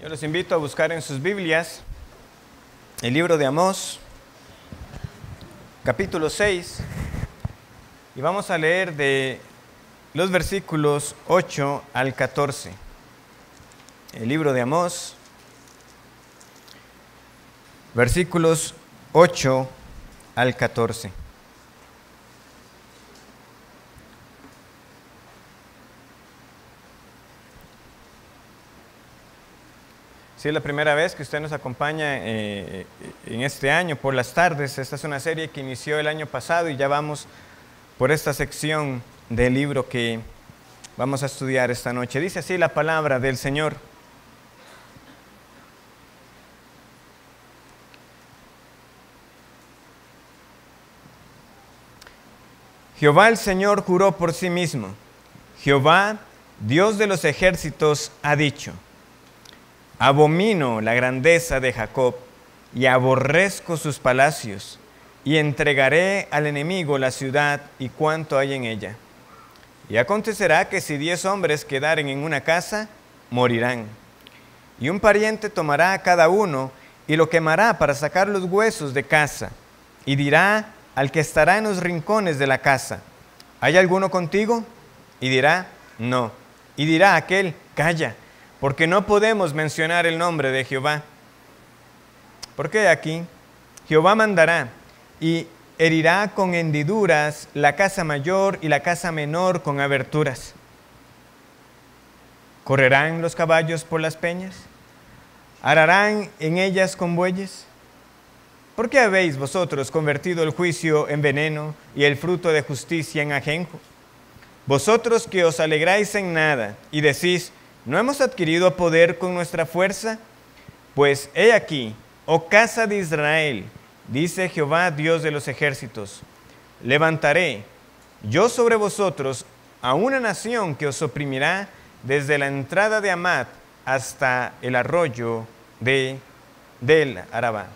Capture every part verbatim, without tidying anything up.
Yo los invito a buscar en sus Biblias el libro de Amós, capítulo seis, y vamos a leer de los versículos ocho al catorce. El libro de Amós, versículos ocho al catorce. Si es la primera vez que usted nos acompaña eh, en este año por las tardes, esta es una serie que inició el año pasado y ya vamos por esta sección del libro que vamos a estudiar esta noche. Dice así la palabra del Señor. Jehová el Señor juró por sí mismo. Jehová, Dios de los ejércitos, ha dicho: abomino la grandeza de Jacob y aborrezco sus palacios, y entregaré al enemigo la ciudad y cuanto hay en ella. Y acontecerá que si diez hombres quedaren en una casa, morirán. Y un pariente tomará a cada uno y lo quemará para sacar los huesos de casa, y dirá al que estará en los rincones de la casa: ¿hay alguno contigo? Y dirá: no. Y dirá aquel: calla, porque no podemos mencionar el nombre de Jehová. Porque aquí Jehová mandará y herirá con hendiduras la casa mayor y la casa menor con aberturas. ¿Correrán los caballos por las peñas? ¿Ararán en ellas con bueyes? ¿Por qué habéis vosotros convertido el juicio en veneno y el fruto de justicia en ajenjo? Vosotros que os alegráis en nada y decís: ¿no hemos adquirido poder con nuestra fuerza? Pues he aquí, oh casa de Israel, dice Jehová, Dios de los ejércitos: levantaré yo sobre vosotros a una nación que os oprimirá desde la entrada de Amat hasta el arroyo de, del Arabá.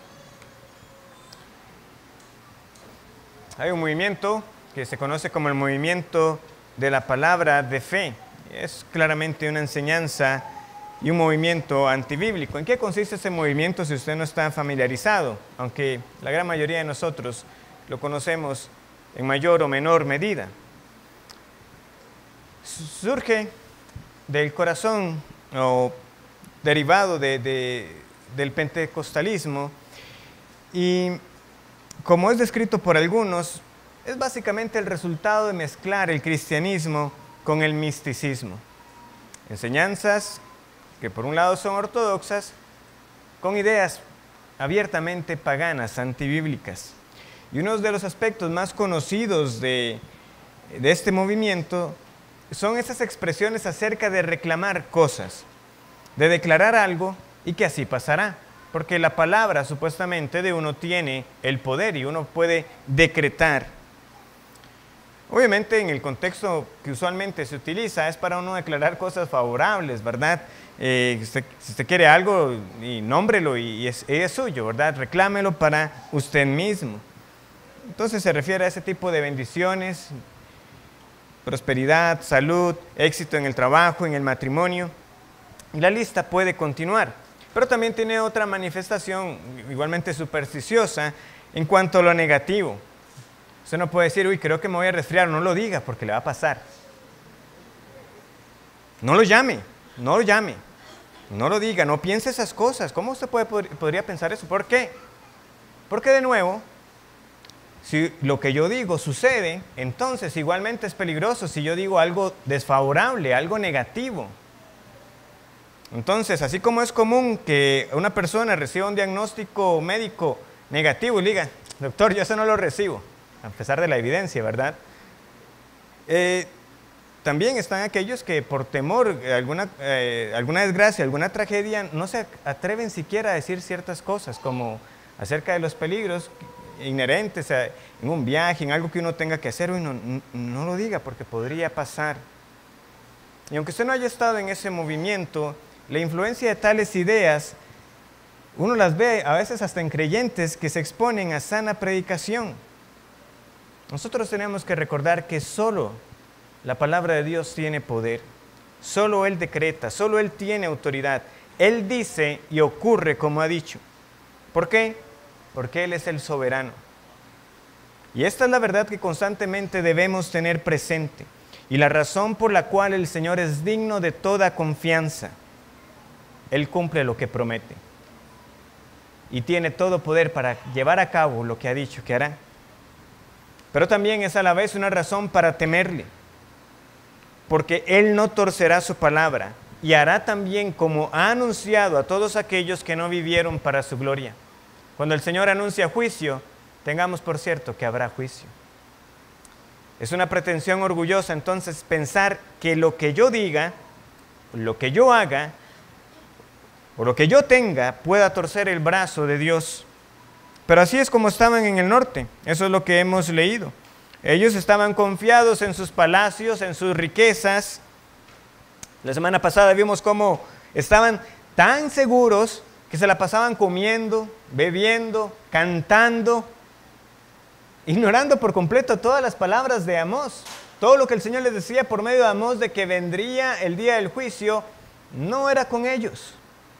Hay un movimiento que se conoce como el movimiento de la palabra de fe. Es claramente una enseñanza y un movimiento antibíblico. ¿En qué consiste ese movimiento si usted no está familiarizado? Aunque la gran mayoría de nosotros lo conocemos en mayor o menor medida. Surge del corazón o derivado de, de, del pentecostalismo, y como es descrito por algunos, es básicamente el resultado de mezclar el cristianismo con el misticismo. Enseñanzas que por un lado son ortodoxas, con ideas abiertamente paganas, antibíblicas. Y uno de los aspectos más conocidos de, de este movimiento son esas expresiones acerca de reclamar cosas, de declarar algo y que así pasará. Porque la palabra supuestamente de uno tiene el poder y uno puede decretar. Obviamente en el contexto que usualmente se utiliza es para uno declarar cosas favorables, ¿verdad? Eh, usted, si usted quiere algo, y nómbrelo y es, es suyo, ¿verdad? Reclámelo para usted mismo. Entonces se refiere a ese tipo de bendiciones, prosperidad, salud, éxito en el trabajo, en el matrimonio. Y la lista puede continuar. Pero también tiene otra manifestación igualmente supersticiosa en cuanto a lo negativo. Usted no puede decir: uy, creo que me voy a resfriar. No lo diga porque le va a pasar. No lo llame, no lo llame, no lo diga, no piense esas cosas. ¿Cómo usted puede, podría pensar eso? ¿Por qué? Porque de nuevo, si lo que yo digo sucede, entonces igualmente es peligroso si yo digo algo desfavorable, algo negativo. Entonces, así como es común que una persona reciba un diagnóstico médico negativo y diga: doctor, yo eso no lo recibo, a pesar de la evidencia, ¿verdad? Eh, también están aquellos que por temor a alguna, eh, alguna desgracia, alguna tragedia, no se atreven siquiera a decir ciertas cosas, como acerca de los peligros inherentes a, en un viaje, en algo que uno tenga que hacer. Uy, no, no, no lo diga porque podría pasar. Y aunque usted no haya estado en ese movimiento, la influencia de tales ideas, uno las ve a veces hasta en creyentes que se exponen a sana predicación. Nosotros tenemos que recordar que solo la palabra de Dios tiene poder, solo Él decreta, solo Él tiene autoridad. Él dice y ocurre como ha dicho. ¿Por qué? Porque Él es el soberano. Y esta es la verdad que constantemente debemos tener presente. Y la razón por la cual el Señor es digno de toda confianza. Él cumple lo que promete. Y tiene todo poder para llevar a cabo lo que ha dicho que hará. Pero también es a la vez una razón para temerle. Porque Él no torcerá su palabra y hará también como ha anunciado a todos aquellos que no vivieron para su gloria. Cuando el Señor anuncia juicio, tengamos por cierto que habrá juicio. Es una pretensión orgullosa entonces pensar que lo que yo diga, lo que yo haga, o lo que yo tenga pueda torcer el brazo de Dios. Pero así es como estaban en el norte, eso es lo que hemos leído. Ellos estaban confiados en sus palacios, en sus riquezas. La semana pasada vimos cómo estaban tan seguros que se la pasaban comiendo, bebiendo, cantando, ignorando por completo todas las palabras de Amós. Todo lo que el Señor les decía por medio de Amós de que vendría el día del juicio, no era con ellos.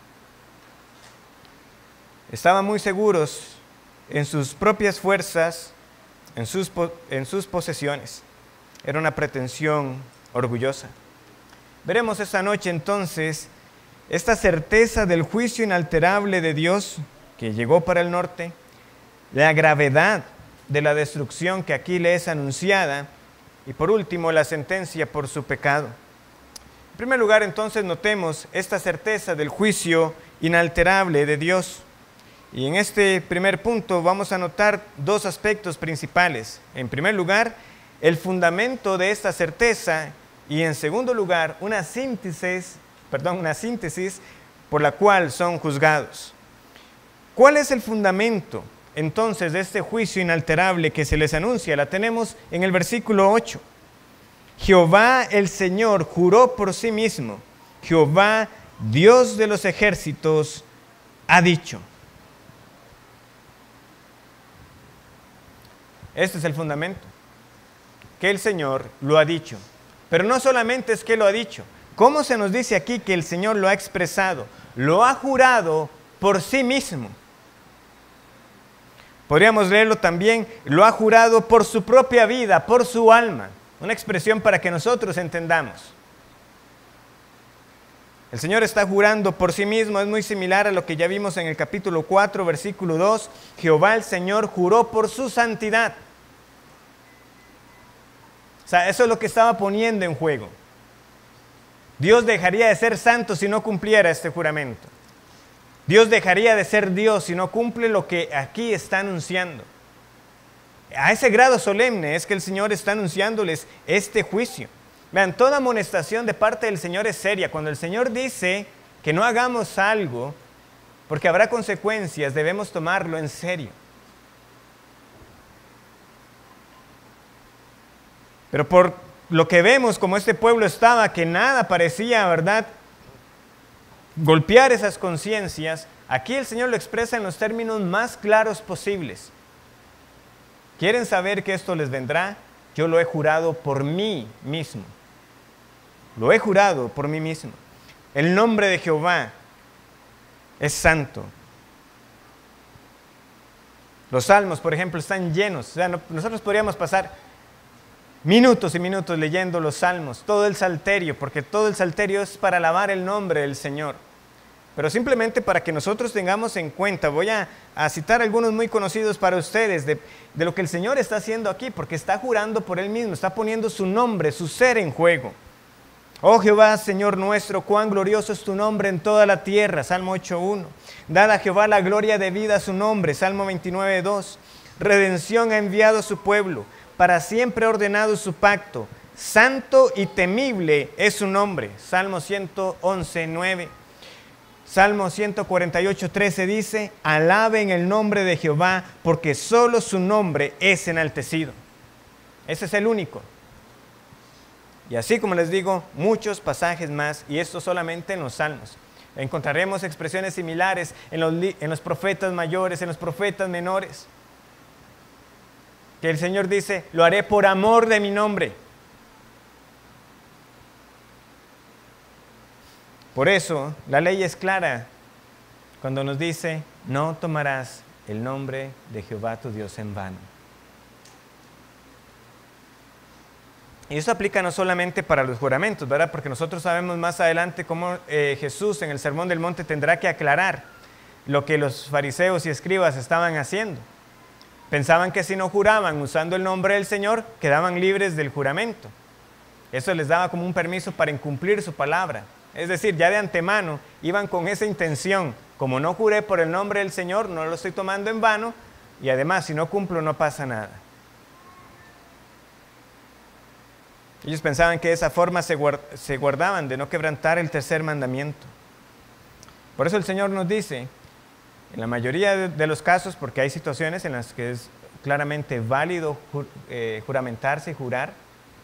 Estaban muy seguros en sus propias fuerzas, en sus, en sus posesiones. Era una pretensión orgullosa. Veremos esta noche entonces esta certeza del juicio inalterable de Dios que llegó para el norte, la gravedad de la destrucción que aquí le es anunciada y por último la sentencia por su pecado. En primer lugar entonces notemos esta certeza del juicio inalterable de Dios. Y en este primer punto vamos a notar dos aspectos principales. En primer lugar, el fundamento de esta certeza y en segundo lugar, una síntesis, perdón, una síntesis por la cual son juzgados. ¿Cuál es el fundamento entonces de este juicio inalterable que se les anuncia? La tenemos en el versículo ocho. Jehová el Señor juró por sí mismo. Jehová, Dios de los ejércitos, ha dicho. Este es el fundamento, que el Señor lo ha dicho. Pero no solamente es que lo ha dicho. ¿Cómo se nos dice aquí que el Señor lo ha expresado? Lo ha jurado por sí mismo. Podríamos leerlo también, lo ha jurado por su propia vida, por su alma. Una expresión para que nosotros entendamos. El Señor está jurando por sí mismo, es muy similar a lo que ya vimos en el capítulo cuatro, versículo dos. Jehová el Señor juró por su santidad. O sea, eso es lo que estaba poniendo en juego. Dios dejaría de ser santo si no cumpliera este juramento. Dios dejaría de ser Dios si no cumple lo que aquí está anunciando. A ese grado solemne es que el Señor está anunciándoles este juicio. Vean, toda amonestación de parte del Señor es seria. Cuando el Señor dice que no hagamos algo, porque habrá consecuencias, debemos tomarlo en serio. Pero por lo que vemos, como este pueblo estaba, que nada parecía, ¿verdad?, golpear esas conciencias, aquí el Señor lo expresa en los términos más claros posibles. ¿Quieren saber que esto les vendrá? Yo lo he jurado por mí mismo. Lo he jurado por mí mismo. El nombre de Jehová es santo. Los salmos, por ejemplo, están llenos. O sea, no, nosotros podríamos pasar minutos y minutos leyendo los salmos, todo el salterio, porque todo el salterio es para alabar el nombre del Señor. Pero simplemente para que nosotros tengamos en cuenta, voy a, a citar algunos muy conocidos para ustedes de, de lo que el Señor está haciendo aquí, porque está jurando por Él mismo, está poniendo su nombre, su ser en juego. Oh Jehová, Señor nuestro, cuán glorioso es tu nombre en toda la tierra, Salmo ocho uno. Dad a Jehová la gloria debida a su nombre, Salmo veintinueve dos. Redención ha enviado a su pueblo, para siempre ha ordenado su pacto. Santo y temible es su nombre, Salmo ciento once nueve. Salmo ciento cuarenta y ocho trece dice, alaben el nombre de Jehová, porque solo su nombre es enaltecido. Ese es el único. Y así como les digo, muchos pasajes más, y esto solamente en los salmos. Encontraremos expresiones similares en los, en los profetas mayores, en los profetas menores. Que el Señor dice, lo haré por amor de mi nombre. Por eso, la ley es clara cuando nos dice, no tomarás el nombre de Jehová tu Dios en vano. Y eso aplica no solamente para los juramentos, ¿verdad? Porque nosotros sabemos más adelante cómo eh, Jesús en el Sermón del Monte tendrá que aclarar lo que los fariseos y escribas estaban haciendo. Pensaban que si no juraban usando el nombre del Señor, quedaban libres del juramento. Eso les daba como un permiso para incumplir su palabra. Es decir, ya de antemano iban con esa intención. Como no juré por el nombre del Señor, no lo estoy tomando en vano. Y además, si no cumplo, no pasa nada. Ellos pensaban que de esa forma se guardaban de no quebrantar el tercer mandamiento. Por eso el Señor nos dice, en la mayoría de los casos, porque hay situaciones en las que es claramente válido eh, juramentarse y jurar,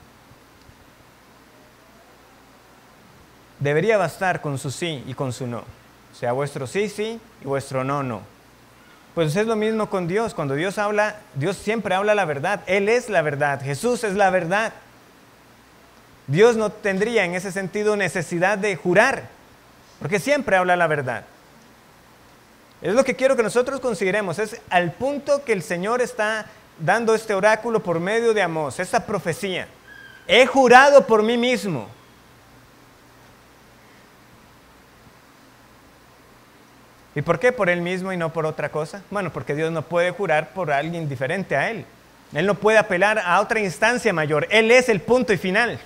debería bastar con su sí y con su no. O sea, vuestro sí, sí y vuestro no, no. Pues es lo mismo con Dios. Cuando Dios habla, Dios siempre habla la verdad. Él es la verdad. Jesús es la verdad. Dios no tendría en ese sentido necesidad de jurar, porque siempre habla la verdad. Es lo que quiero que nosotros consideremos, es al punto que el Señor está dando este oráculo por medio de Amós, esta profecía. He jurado por mí mismo. ¿Y por qué por Él mismo y no por otra cosa? Bueno, porque Dios no puede jurar por alguien diferente a Él. Él no puede apelar a otra instancia mayor. Él es el punto y final.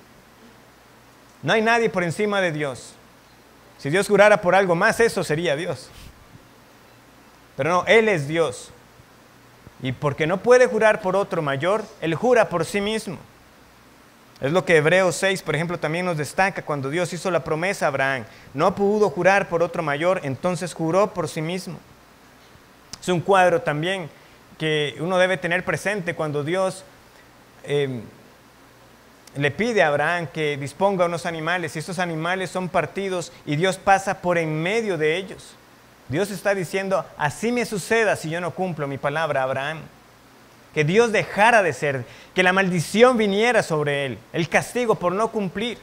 No hay nadie por encima de Dios. Si Dios jurara por algo más, eso sería Dios. Pero no, Él es Dios. Y porque no puede jurar por otro mayor, Él jura por sí mismo. Es lo que Hebreos seis, por ejemplo, también nos destaca cuando Dios hizo la promesa a Abraham. No pudo jurar por otro mayor, entonces juró por sí mismo. Es un cuadro también que uno debe tener presente cuando Dios eh, le pide a Abraham que disponga unos animales, y estos animales son partidos y Dios pasa por en medio de ellos. Dios está diciendo, así me suceda si yo no cumplo mi palabra a Abraham. Que Dios dejara de ser, que la maldición viniera sobre él, el castigo por no cumplir.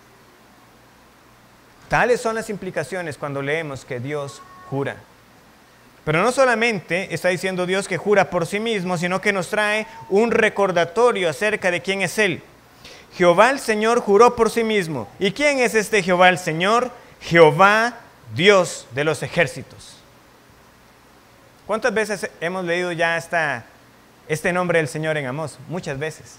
Tales son las implicaciones cuando leemos que Dios jura. Pero no solamente está diciendo Dios que jura por sí mismo, sino que nos trae un recordatorio acerca de quién es Él. Jehová el Señor juró por sí mismo. ¿Y quién es este Jehová el Señor? Jehová, Dios de los ejércitos. ¿Cuántas veces hemos leído ya esta, este nombre del Señor en Amós? Muchas veces.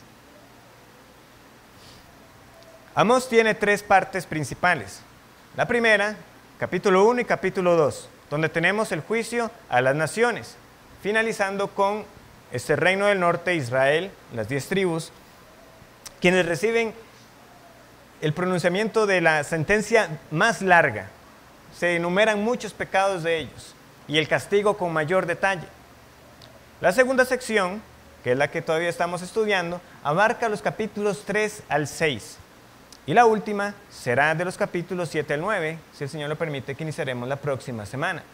Amós tiene tres partes principales. La primera, capítulo uno y capítulo dos, donde tenemos el juicio a las naciones, finalizando con este reino del norte, Israel, las diez tribus, quienes reciben el pronunciamiento de la sentencia más larga. Se enumeran muchos pecados de ellos y el castigo con mayor detalle. La segunda sección, que es la que todavía estamos estudiando, abarca los capítulos tres al seis. Y la última será de los capítulos siete al nueve, si el Señor lo permite, que iniciaremos la próxima semana.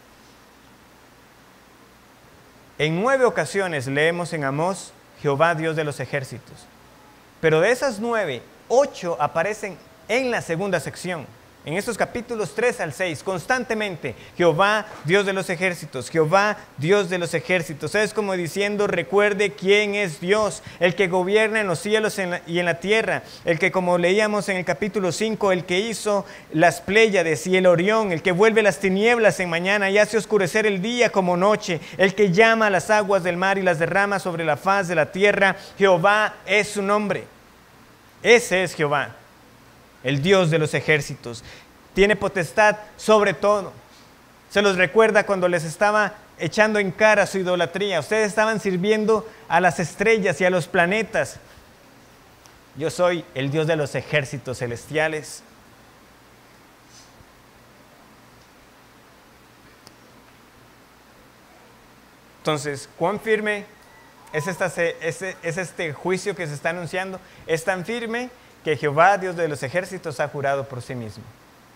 En nueve ocasiones leemos en Amós, Jehová Dios de los ejércitos. Pero de esas nueve, ocho aparecen en la segunda sección. En estos capítulos tres al seis, constantemente, Jehová, Dios de los ejércitos, Jehová, Dios de los ejércitos. Es como diciendo, recuerde quién es Dios, el que gobierna en los cielos y en la tierra, el que, como leíamos en el capítulo cinco, el que hizo las Pléyades y el Orión, el que vuelve las tinieblas en mañana y hace oscurecer el día como noche, el que llama a las aguas del mar y las derrama sobre la faz de la tierra. Jehová es su nombre. Ese es Jehová, el Dios de los ejércitos. Tiene potestad sobre todo. Se los recuerda cuando les estaba echando en cara su idolatría. Ustedes estaban sirviendo a las estrellas y a los planetas. Yo soy el Dios de los ejércitos celestiales. Entonces, ¿cuán firme es, esta, es, es este juicio que se está anunciando? Es tan firme que Jehová, Dios de los ejércitos, ha jurado por sí mismo.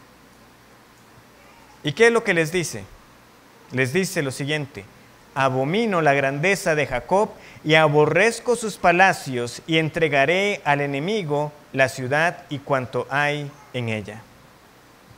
¿Y qué es lo que les dice? Les dice lo siguiente: abomino la grandeza de Jacob y aborrezco sus palacios, y entregaré al enemigo la ciudad y cuanto hay en ella.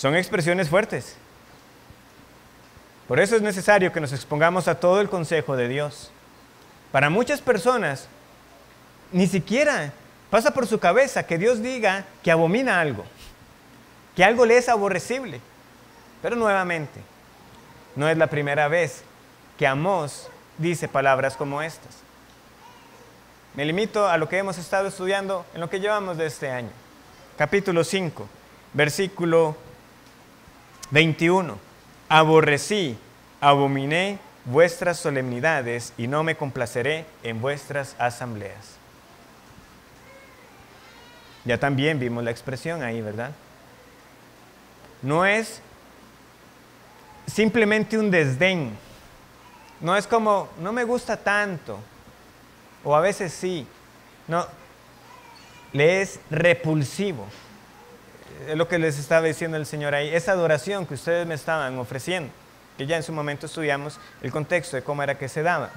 Son expresiones fuertes. Por eso es necesario que nos expongamos a todo el consejo de Dios. Para muchas personas, ni siquiera pasa por su cabeza que Dios diga que abomina algo, que algo le es aborrecible. Pero nuevamente, no es la primera vez que Amós dice palabras como estas. Me limito a lo que hemos estado estudiando en lo que llevamos de este año. Capítulo cinco, versículo veintiuno. Aborrecí, abominé vuestras solemnidades y no me complaceré en vuestras asambleas. Ya también vimos la expresión ahí, ¿verdad? No es simplemente un desdén. No es como, no me gusta tanto, o a veces sí. No, le es repulsivo. Es lo que les estaba diciendo el Señor ahí. Esa adoración que ustedes me estaban ofreciendo, que ya en su momento estudiamos el contexto de cómo era que se daba.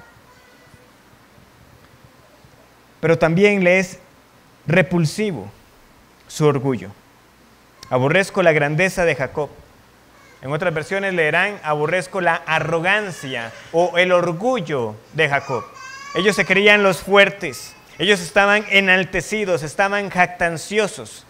Pero también le es repulsivo su orgullo. Aborrezco la grandeza de Jacob. En otras versiones leerán, aborrezco la arrogancia o el orgullo de Jacob. Ellos se creían los fuertes, ellos estaban enaltecidos, estaban jactanciosos.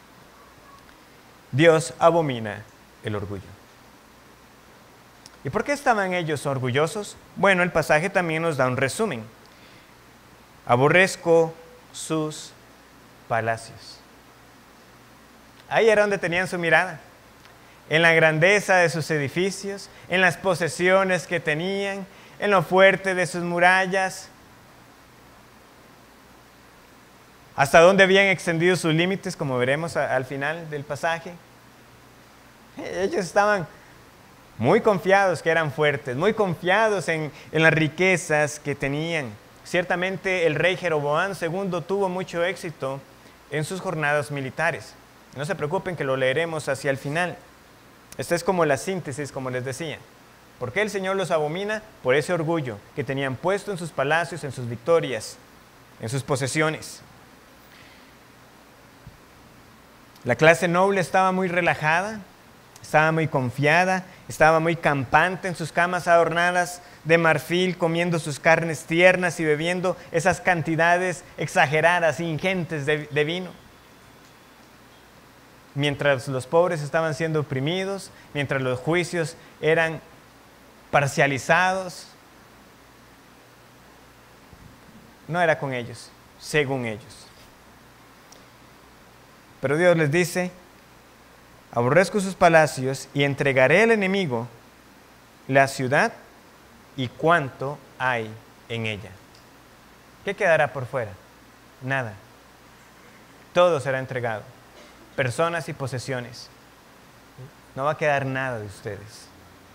Dios abomina el orgullo. ¿Y por qué estaban ellos orgullosos? Bueno, el pasaje también nos da un resumen. Aborrezco sus palacios. Ahí era donde tenían su mirada. En la grandeza de sus edificios, en las posesiones que tenían, en lo fuerte de sus murallas. Hasta dónde habían extendido sus límites, como veremos a, al final del pasaje. Ellos estaban muy confiados que eran fuertes, muy confiados en, en las riquezas que tenían. Ciertamente el rey Jeroboam segundo tuvo mucho éxito en sus jornadas militares. No se preocupen que lo leeremos hacia el final. Esta es como la síntesis, como les decía. ¿Por qué el Señor los abomina? Por ese orgullo que tenían puesto en sus palacios, en sus victorias, en sus posesiones. La clase noble estaba muy relajada, estaba muy confiada, estaba muy campante en sus camas adornadas de marfil, comiendo sus carnes tiernas y bebiendo esas cantidades exageradas, ingentes de, de vino. Mientras los pobres estaban siendo oprimidos, mientras los juicios eran parcializados, no era con ellos, según ellos. Pero Dios les dice, aborrezco sus palacios y entregaré al enemigo la ciudad y cuánto hay en ella. ¿Qué quedará por fuera? Nada. Todo será entregado. Personas y posesiones. No va a quedar nada de ustedes.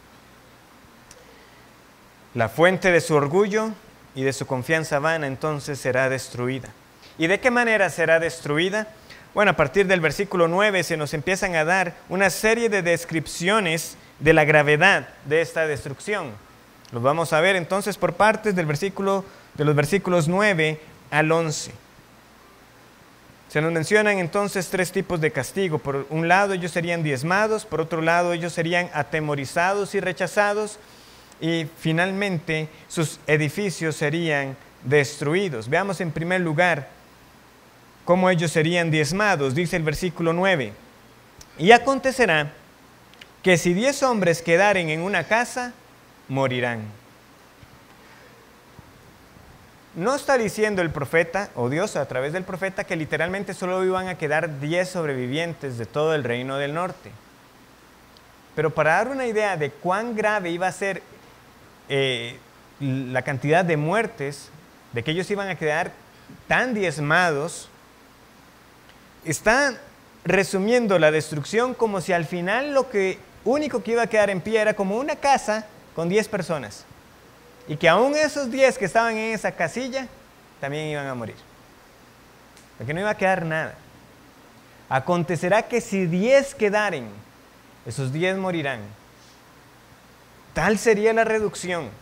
La fuente de su orgullo y de su confianza vana entonces será destruida. ¿Y de qué manera será destruida? Bueno, a partir del versículo nueve se nos empiezan a dar una serie de descripciones de la gravedad de esta destrucción. Los vamos a ver entonces por partes del versículo, de los versículos nueve al once. Se nos mencionan entonces tres tipos de castigo. Por un lado ellos serían diezmados, por otro lado ellos serían atemorizados y rechazados, y finalmente sus edificios serían destruidos. Veamos en primer lugar cómo ellos serían diezmados. Dice el versículo nueve, y acontecerá que si diez hombres quedaren en una casa, morirán. No está diciendo el profeta, o Dios a través del profeta, que literalmente solo iban a quedar diez sobrevivientes de todo el reino del norte. Pero para dar una idea de cuán grave iba a ser eh, la cantidad de muertes, de que ellos iban a quedar tan diezmados, está resumiendo la destrucción como si al final lo que único que iba a quedar en pie era como una casa con diez personas. Y que aún esos diez que estaban en esa casilla también iban a morir. Porque no iba a quedar nada. Acontecerá que si diez quedaren, esos diez morirán. Tal sería la reducción.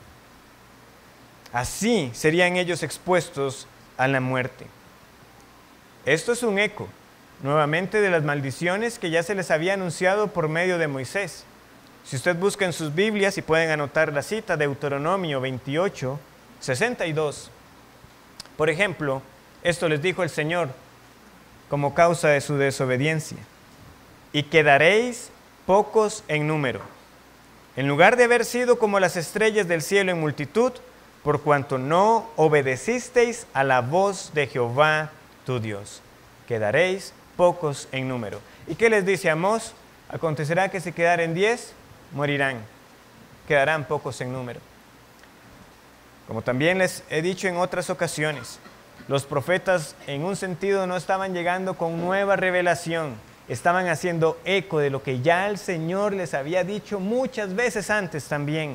Así serían ellos expuestos a la muerte. Esto es un eco nuevamente de las maldiciones que ya se les había anunciado por medio de Moisés. Si usted busca en sus Biblias y pueden anotar la cita, Deuteronomio veintiocho, sesenta y dos. Por ejemplo, esto les dijo el Señor como causa de su desobediencia. Y quedaréis pocos en número, en lugar de haber sido como las estrellas del cielo en multitud, por cuanto no obedecisteis a la voz de Jehová tu Dios. Quedaréis pocos en número. ¿Y qué les dice Amós? Acontecerá que si quedaren diez, morirán. Quedarán pocos en número. Como también les he dicho en otras ocasiones, los profetas en un sentido no estaban llegando con nueva revelación, estaban haciendo eco de lo que ya el Señor les había dicho muchas veces antes también.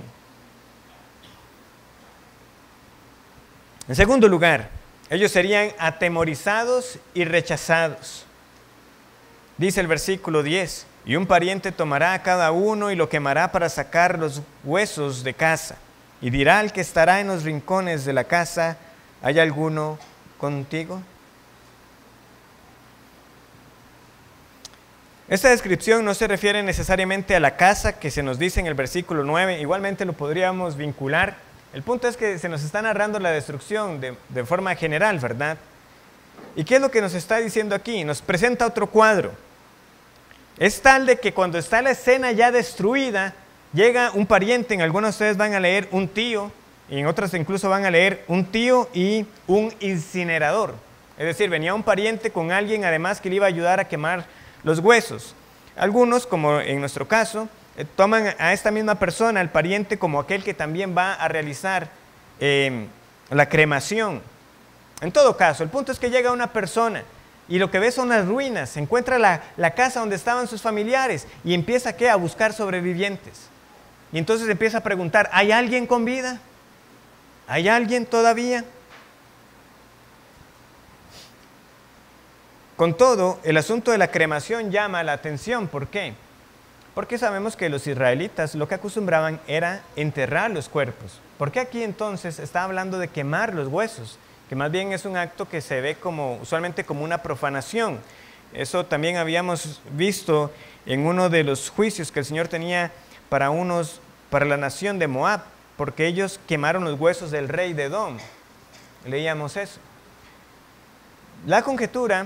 En segundo lugar, ellos serían atemorizados y rechazados. Dice el versículo diez, y un pariente tomará a cada uno y lo quemará para sacar los huesos de casa, y dirá al que estará en los rincones de la casa, ¿hay alguno contigo? Esta descripción no se refiere necesariamente a la casa que se nos dice en el versículo nueve, igualmente lo podríamos vincular. El punto es que se nos está narrando la destrucción de, de forma general, ¿verdad? ¿Y qué es lo que nos está diciendo aquí? Nos presenta otro cuadro. Es tal de que cuando está la escena ya destruida, llega un pariente, en algunos de ustedes van a leer un tío, y en otras incluso van a leer un tío y un incinerador. Es decir, venía un pariente con alguien además que le iba a ayudar a quemar los huesos. Algunos, como en nuestro caso, eh, toman a esta misma persona, al pariente, como aquel que también va a realizar eh, la cremación. En todo caso, el punto es que llega una persona y lo que ve son las ruinas, encuentra la, la casa donde estaban sus familiares y empieza ¿qué? A buscar sobrevivientes. Y entonces empieza a preguntar, ¿hay alguien con vida? ¿Hay alguien todavía? Con todo, el asunto de la cremación llama la atención. ¿Por qué? Porque sabemos que los israelitas lo que acostumbraban era enterrar los cuerpos. ¿Por qué aquí entonces está hablando de quemar los huesos? Que más bien es un acto que se ve como, usualmente como una profanación. Eso también habíamos visto en uno de los juicios que el Señor tenía para, unos, para la nación de Moab, porque ellos quemaron los huesos del rey de Edom. Leíamos eso. La conjetura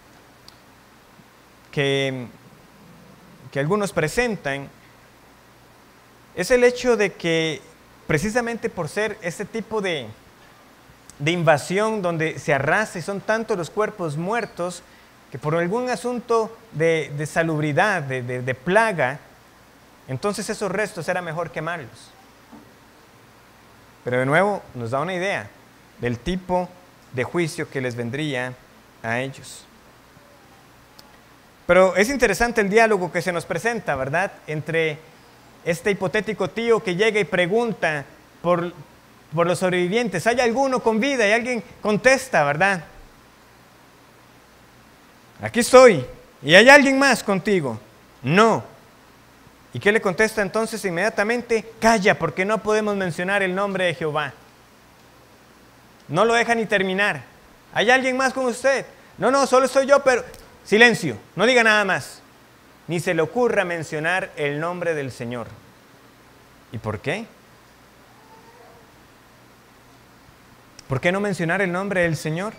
que, que algunos presentan es el hecho de que precisamente por ser este tipo de, de invasión donde se arrasa y son tantos los cuerpos muertos que por algún asunto de, de salubridad, de, de, de plaga, entonces esos restos era mejor quemarlos. Pero de nuevo nos da una idea del tipo de juicio que les vendría a ellos. Pero es interesante el diálogo que se nos presenta, ¿verdad? Entre este hipotético tío que llega y pregunta por, por los sobrevivientes, ¿hay alguno con vida? Y alguien contesta, ¿verdad? Aquí estoy. ¿Y hay alguien más contigo? No. ¿Y qué le contesta entonces inmediatamente? Calla, porque no podemos mencionar el nombre de Jehová. No lo deja ni terminar. ¿Hay alguien más con usted? No, no, solo soy yo, pero silencio, no diga nada más. Ni se le ocurra mencionar el nombre del Señor. ¿Y por qué? ¿Por qué no mencionar el nombre del Señor?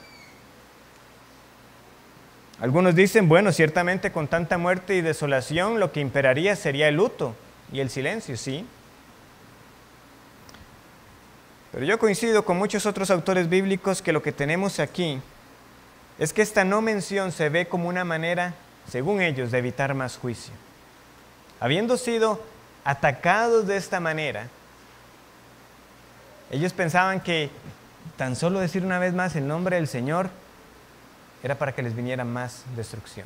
Algunos dicen, bueno, ciertamente con tanta muerte y desolación lo que imperaría sería el luto y el silencio, sí. Pero yo coincido con muchos otros autores bíblicos que lo que tenemos aquí es que esta no mención se ve como una manera, según ellos, de evitar más juicio. Habiendo sido atacados de esta manera, ellos pensaban que tan solo decir una vez más el nombre del Señor era para que les viniera más destrucción.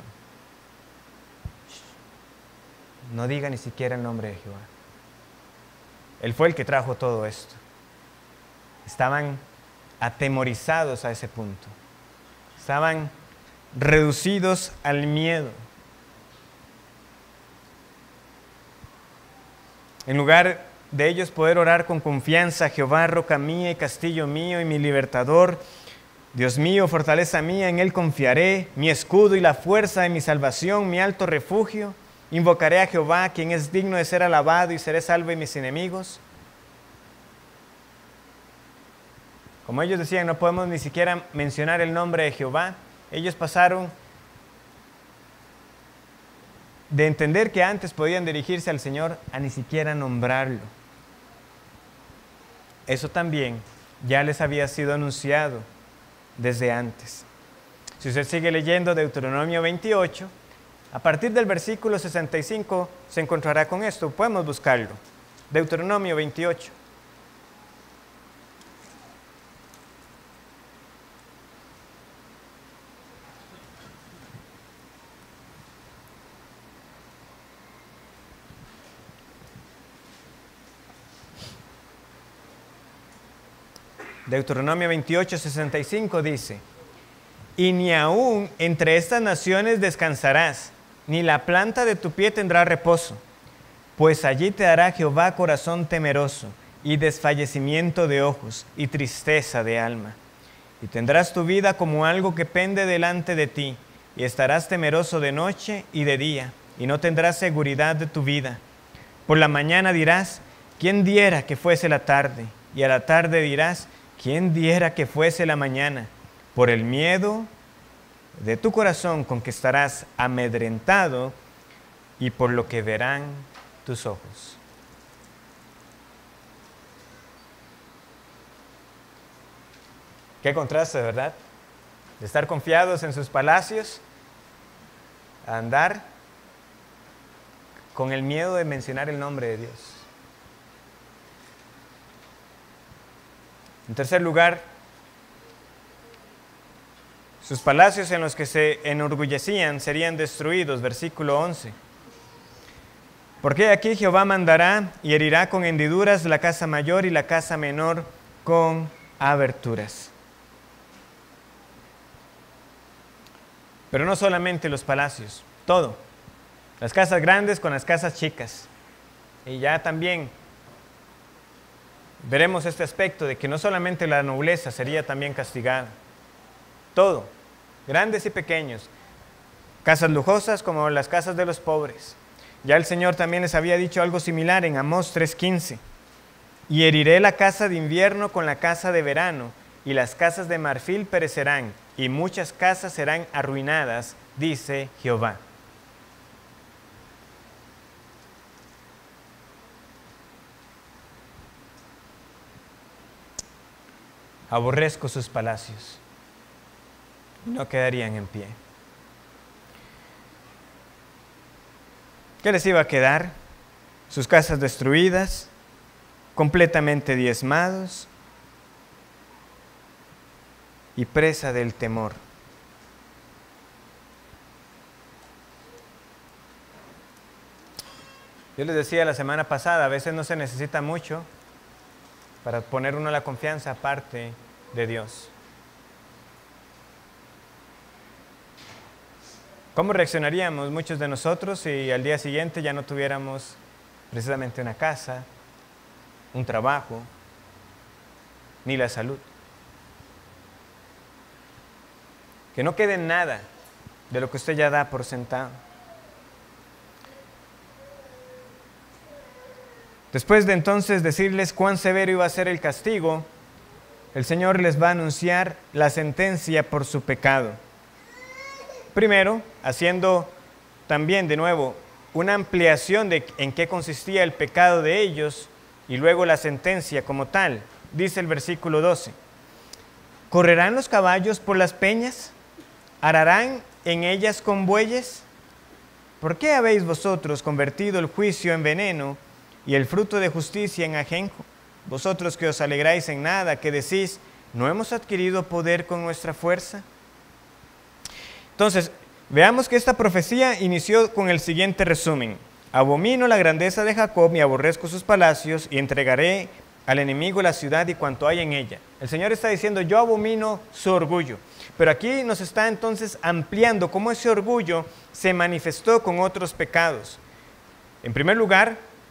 No diga ni siquiera el nombre de Jehová. Él fue el que trajo todo esto. Estaban atemorizados a ese punto. Estaban reducidos al miedo. En lugar de ellos poder orar con confianza, Jehová, roca mía y castillo mío y mi libertador, Dios mío, fortaleza mía, en Él confiaré, mi escudo y la fuerza de mi salvación, mi alto refugio. Invocaré a Jehová, quien es digno de ser alabado, y seré salvo de mis enemigos. Como ellos decían, no podemos ni siquiera mencionar el nombre de Jehová. Ellos pasaron de entender que antes podían dirigirse al Señor a ni siquiera nombrarlo. Eso también ya les había sido anunciado desde antes. Si usted sigue leyendo Deuteronomio veintiocho, a partir del versículo sesenta y cinco se encontrará con esto. Podemos buscarlo. Deuteronomio veintiocho. Deuteronomio veintiocho, sesenta y cinco dice: y ni aún entre estas naciones descansarás, ni la planta de tu pie tendrá reposo, pues allí te dará Jehová corazón temeroso, y desfallecimiento de ojos, y tristeza de alma. Y tendrás tu vida como algo que pende delante de ti, y estarás temeroso de noche y de día, y no tendrás seguridad de tu vida. Por la mañana dirás: ¿quién diera que fuese la tarde? Y a la tarde dirás: ¿quién diera que fuese la mañana? Por el miedo de tu corazón con que estarás amedrentado, y por lo que verán tus ojos. Qué contraste, ¿verdad? De estar confiados en sus palacios, a andar con el miedo de mencionar el nombre de Dios. En tercer lugar, sus palacios en los que se enorgullecían serían destruidos. Versículo once. Porque aquí Jehová mandará y herirá con hendiduras la casa mayor y la casa menor con aberturas. Pero no solamente los palacios, todo. Las casas grandes con las casas chicas. Y ya también veremos este aspecto de que no solamente la nobleza sería también castigada. Todo, grandes y pequeños. Casas lujosas como las casas de los pobres. Ya el Señor también les había dicho algo similar en Amós tres quince. Y heriré la casa de invierno con la casa de verano, y las casas de marfil perecerán, y muchas casas serán arruinadas, dice Jehová. Aborrezco sus palacios, no quedarían en pie. ¿Qué les iba a quedar? Sus casas destruidas, completamente diezmados y presa del temor. Yo les decía la semana pasada, a veces no se necesita mucho para poner uno la confianza aparte de Dios. ¿Cómo reaccionaríamos muchos de nosotros si al día siguiente ya no tuviéramos precisamente una casa, un trabajo, ni la salud? Que no quede nada de lo que usted ya da por sentado. Después de entonces decirles cuán severo iba a ser el castigo, el Señor les va a anunciar la sentencia por su pecado. Primero, haciendo también de nuevo una ampliación de en qué consistía el pecado de ellos y luego la sentencia como tal. Dice el versículo doce: ¿correrán los caballos por las peñas? ¿Ararán en ellas con bueyes? ¿Por qué habéis vosotros convertido el juicio en veneno y el fruto de justicia en ajenjo? Vosotros que os alegráis en nada, que decís: ¿no hemos adquirido poder con nuestra fuerza? Entonces, veamos que esta profecía inició con el siguiente resumen: abomino la grandeza de Jacob y aborrezco sus palacios, y entregaré al enemigo la ciudad y cuanto hay en ella. El Señor está diciendo: yo abomino su orgullo. Pero aquí nos está entonces ampliando cómo ese orgullo se manifestó con otros pecados. En primer lugar,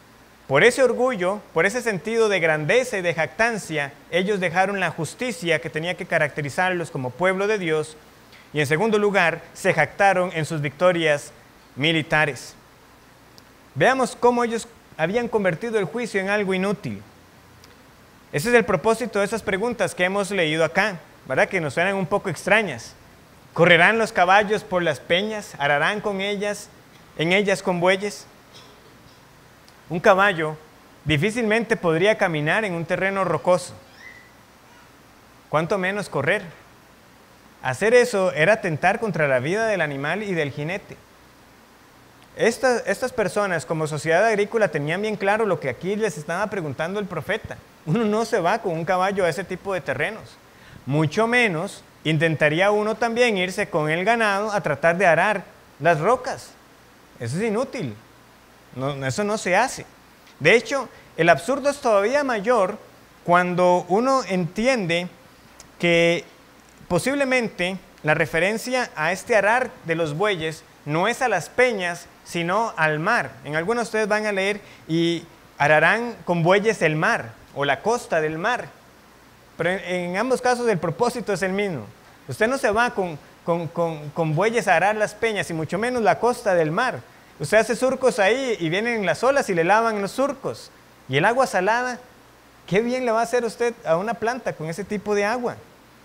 Por ese orgullo, por ese sentido de grandeza y de jactancia, ellos dejaron la justicia que tenía que caracterizarlos como pueblo de Dios, y en segundo lugar, se jactaron en sus victorias militares. Veamos cómo ellos habían convertido el juicio en algo inútil. Ese es el propósito de esas preguntas que hemos leído acá, ¿verdad? Que nos suenan un poco extrañas. ¿Correrán los caballos por las peñas? ¿Ararán con ellas, en ellas con bueyes? Un caballo difícilmente podría caminar en un terreno rocoso, cuanto menos correr. Hacer eso era atentar contra la vida del animal y del jinete. Estas, estas personas como sociedad agrícola tenían bien claro lo que aquí les estaba preguntando el profeta. Uno no se va con un caballo a ese tipo de terrenos. Mucho menos intentaría uno también irse con el ganado a tratar de arar las rocas. Eso es inútil. No, eso no se hace. De hecho, el absurdo es todavía mayor cuando uno entiende que posiblemente la referencia a este arar de los bueyes no es a las peñas, sino al mar. En algunos de ustedes van a leer y ararán con bueyes el mar o la costa del mar. Pero en, en ambos casos el propósito es el mismo. Usted no se va con, con, con, con bueyes a arar las peñas y mucho menos la costa del mar. Usted hace surcos ahí y vienen las olas y le lavan los surcos. Y el agua salada, ¿qué bien le va a hacer usted a una planta con ese tipo de agua?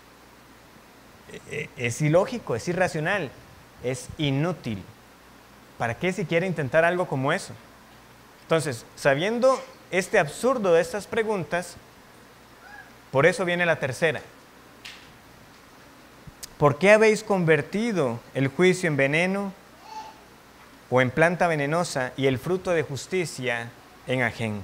Es ilógico, es irracional, es inútil. ¿Para qué si quiere intentar algo como eso? Entonces, sabiendo este absurdo de estas preguntas, por eso viene la tercera. ¿Por qué habéis convertido el juicio en veneno o en planta venenosa y el fruto de justicia en ajenjo?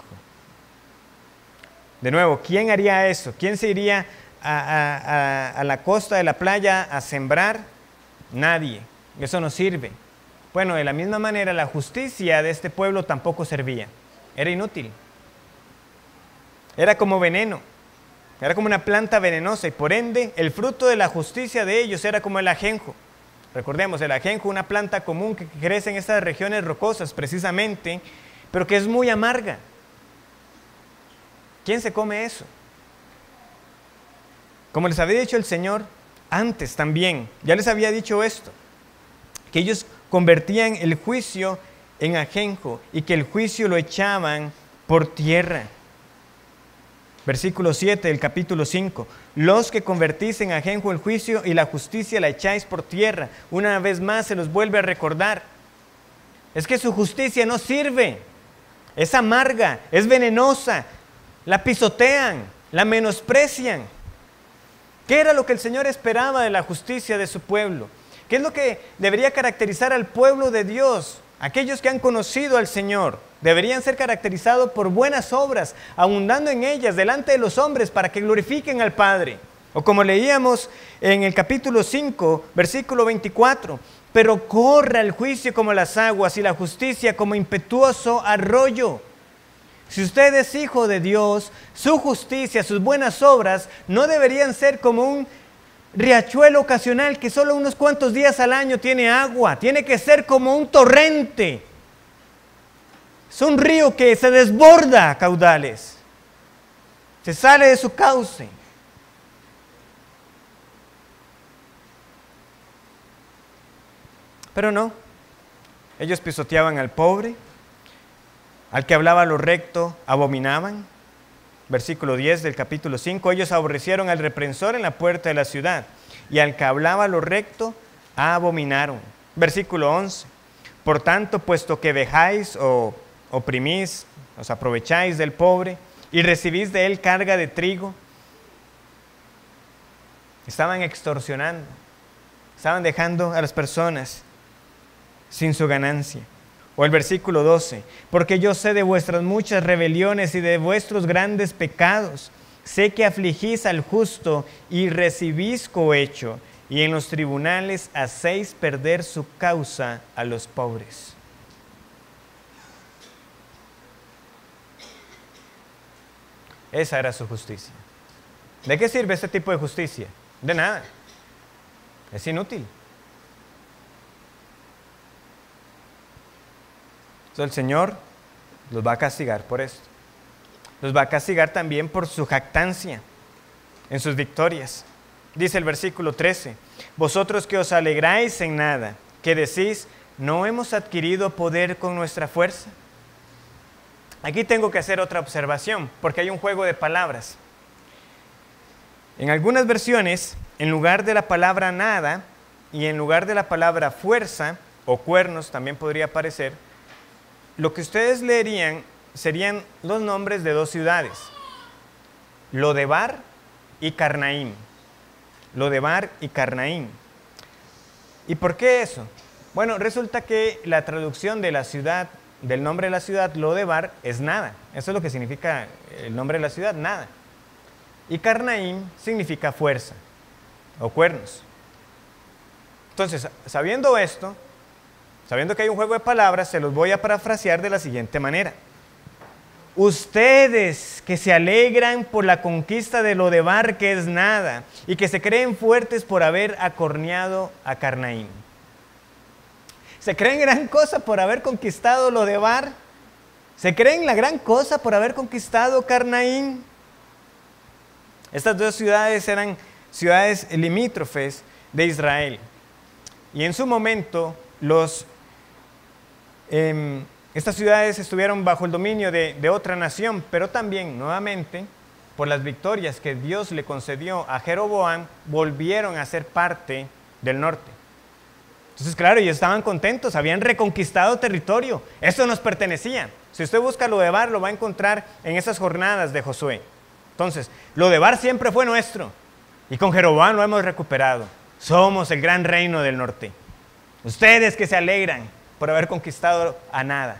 De nuevo, ¿quién haría eso? ¿Quién se iría a, a, a, a la costa de la playa a sembrar? Nadie. Eso no sirve. Bueno, de la misma manera, la justicia de este pueblo tampoco servía. Era inútil. Era como veneno. Era como una planta venenosa y por ende el fruto de la justicia de ellos era como el ajenjo. Recordemos, el ajenjo, una planta común que crece en estas regiones rocosas precisamente, pero que es muy amarga. ¿Quién se come eso? Como les había dicho el Señor antes también, ya les había dicho esto, que ellos convertían el juicio en ajenjo y que el juicio lo echaban por tierra. Versículo siete del capítulo cinco. Los que convertís en ajenjo el juicio y la justicia la echáis por tierra. Una vez más se los vuelve a recordar. Es que su justicia no sirve. Es amarga, es venenosa. La pisotean, la menosprecian. ¿Qué era lo que el Señor esperaba de la justicia de su pueblo? ¿Qué es lo que debería caracterizar al pueblo de Dios? Aquellos que han conocido al Señor deberían ser caracterizados por buenas obras, abundando en ellas delante de los hombres para que glorifiquen al Padre. O como leíamos en el capítulo cinco, versículo veinticuatro, pero corra el juicio como las aguas y la justicia como impetuoso arroyo. Si usted es hijo de Dios, su justicia, sus buenas obras no deberían ser como un riachuelo ocasional que solo unos cuantos días al año tiene agua. Tiene que ser como un torrente. Es un río que se desborda a caudales. Se sale de su cauce. Pero no. Ellos pisoteaban al pobre. Al que hablaba lo recto, abominaban. Versículo diez del capítulo cinco, ellos aborrecieron al reprensor en la puerta de la ciudad, y al que hablaba lo recto, abominaron. Versículo once, por tanto, puesto que vejáis o oprimís, os aprovecháis del pobre, y recibís de él carga de trigo, estaban extorsionando, estaban dejando a las personas sin su ganancia. O el versículo doce, porque yo sé de vuestras muchas rebeliones y de vuestros grandes pecados. Sé que afligís al justo y recibís cohecho, y en los tribunales hacéis perder su causa a los pobres. Esa era su justicia. ¿De qué sirve este tipo de justicia? De nada. Es inútil. El Señor Los va a castigar por esto. Los va a castigar también por su jactancia en sus victorias. Dice el versículo trece, vosotros que os alegráis en nada, que decís, ¿no hemos adquirido poder con nuestra fuerza? Aquí tengo que hacer otra observación, porque hay un juego de palabras. En algunas versiones, en lugar de la palabra nada y en lugar de la palabra fuerza o cuernos, también podría aparecer, lo que ustedes leerían serían los nombres de dos ciudades, Lodebar y Carnaim. Lodebar y Carnaim. ¿Y por qué eso? Bueno, resulta que la traducción de la ciudad, del nombre de la ciudad, Lodebar, es nada. Eso es lo que significa el nombre de la ciudad, nada. Y Carnaim significa fuerza o cuernos. Entonces, sabiendo esto, sabiendo que hay un juego de palabras, se los voy a parafrasear de la siguiente manera. Ustedes que se alegran por la conquista de Lodebar, que es nada, y que se creen fuertes por haber acorneado a Carnaim. ¿Se creen gran cosa por haber conquistado Lodebar? ¿Se creen la gran cosa por haber conquistado Carnaim? Estas dos ciudades eran ciudades limítrofes de Israel. Y en su momento, los... Eh, Estas ciudades estuvieron bajo el dominio de, de otra nación, pero también, nuevamente, por las victorias que Dios le concedió a Jeroboam, volvieron a ser parte del norte. Entonces, claro, ellos estaban contentos, habían reconquistado territorio. Esto nos pertenecía. Si usted busca Lodebar, lo va a encontrar en esas jornadas de Josué. Entonces, Lodebar siempre fue nuestro, y con Jeroboam lo hemos recuperado. Somos el gran reino del norte. Ustedes que se alegran por haber conquistado a nada.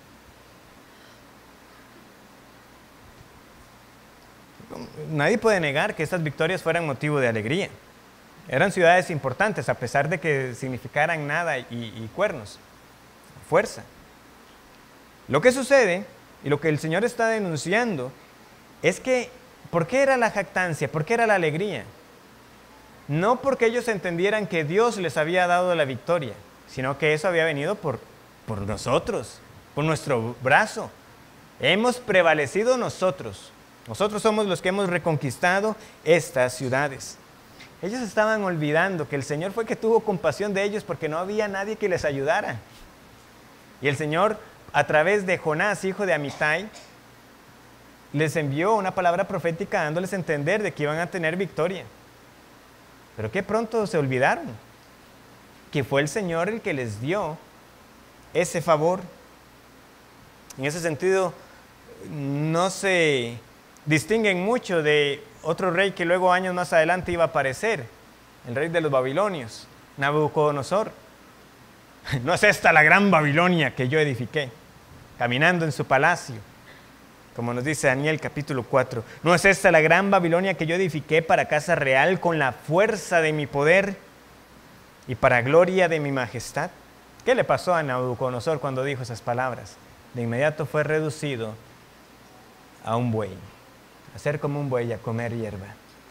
Nadie puede negar que estas victorias fueran motivo de alegría. Eran ciudades importantes, a pesar de que significaran nada y, y cuernos, fuerza. Lo que sucede, y lo que el Señor está denunciando, es que, ¿por qué era la jactancia? ¿Por qué era la alegría? No porque ellos entendieran que Dios les había dado la victoria, sino que eso había venido por, por nosotros, por nuestro brazo. Hemos prevalecido nosotros. Nosotros somos los que hemos reconquistado estas ciudades. Ellos estaban olvidando que el Señor fue que tuvo compasión de ellos porque no había nadie que les ayudara. Y el Señor, a través de Jonás, hijo de Amitai, les envió una palabra profética dándoles a entender de que iban a tener victoria. Pero que pronto se olvidaron que fue el Señor el que les dio ese favor. En ese sentido, no se distinguen mucho de otro rey que luego años más adelante iba a aparecer, el rey de los babilonios, Nabucodonosor. No es esta la gran Babilonia que yo edifiqué, caminando en su palacio, como nos dice Daniel capítulo cuatro. No es esta la gran Babilonia que yo edifiqué para casa real con la fuerza de mi poder y para gloria de mi majestad. ¿Qué le pasó a Nabucodonosor cuando dijo esas palabras? De inmediato fue reducido a un buey, a ser como un buey, a comer hierba.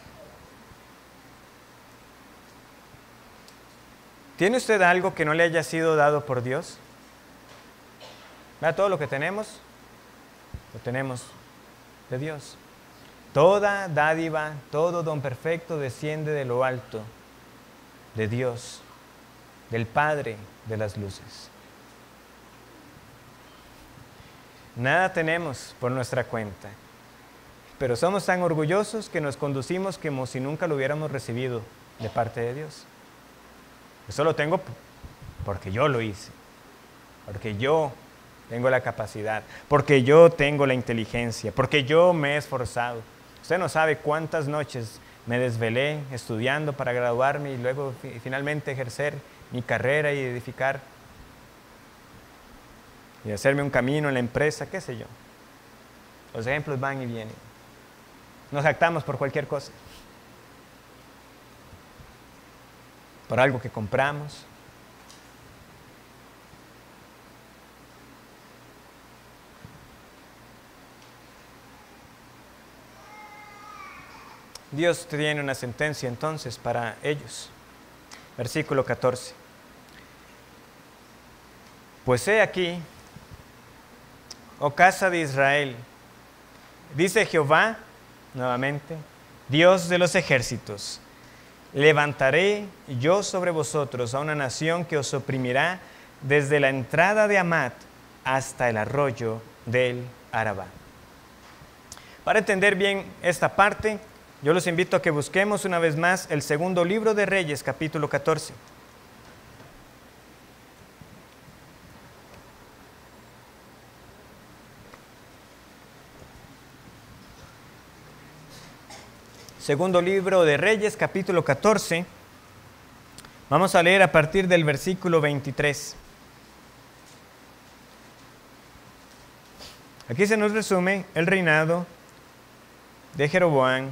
¿Tiene usted algo que no le haya sido dado por Dios? ¿Vea? Todo lo que tenemos, lo tenemos de Dios. Toda dádiva, todo don perfecto desciende de lo alto, de Dios, del Padre de las luces. Nada tenemos por nuestra cuenta, pero somos tan orgullosos que nos conducimos como si nunca lo hubiéramos recibido de parte de Dios. Eso lo tengo porque yo lo hice, porque yo tengo la capacidad, porque yo tengo la inteligencia, porque yo me he esforzado. Usted no sabe cuántas noches me desvelé estudiando para graduarme y luego finalmente ejercer mi carrera y edificar y hacerme un camino en la empresa, qué sé yo. Los ejemplos van y vienen. Nos jactamos por cualquier cosa. Por algo que compramos. Dios tiene una sentencia entonces para ellos. Versículo catorce. Pues he aquí, oh casa de Israel, dice Jehová, nuevamente, Dios de los ejércitos, levantaré yo sobre vosotros a una nación que os oprimirá desde la entrada de Hamat hasta el arroyo del Arabá. Para entender bien esta parte, yo los invito a que busquemos una vez más el segundo libro de Reyes, capítulo catorce. Segundo libro de Reyes, capítulo catorce. Vamos a leer a partir del versículo veintitrés. Aquí se nos resume el reinado de Jeroboam.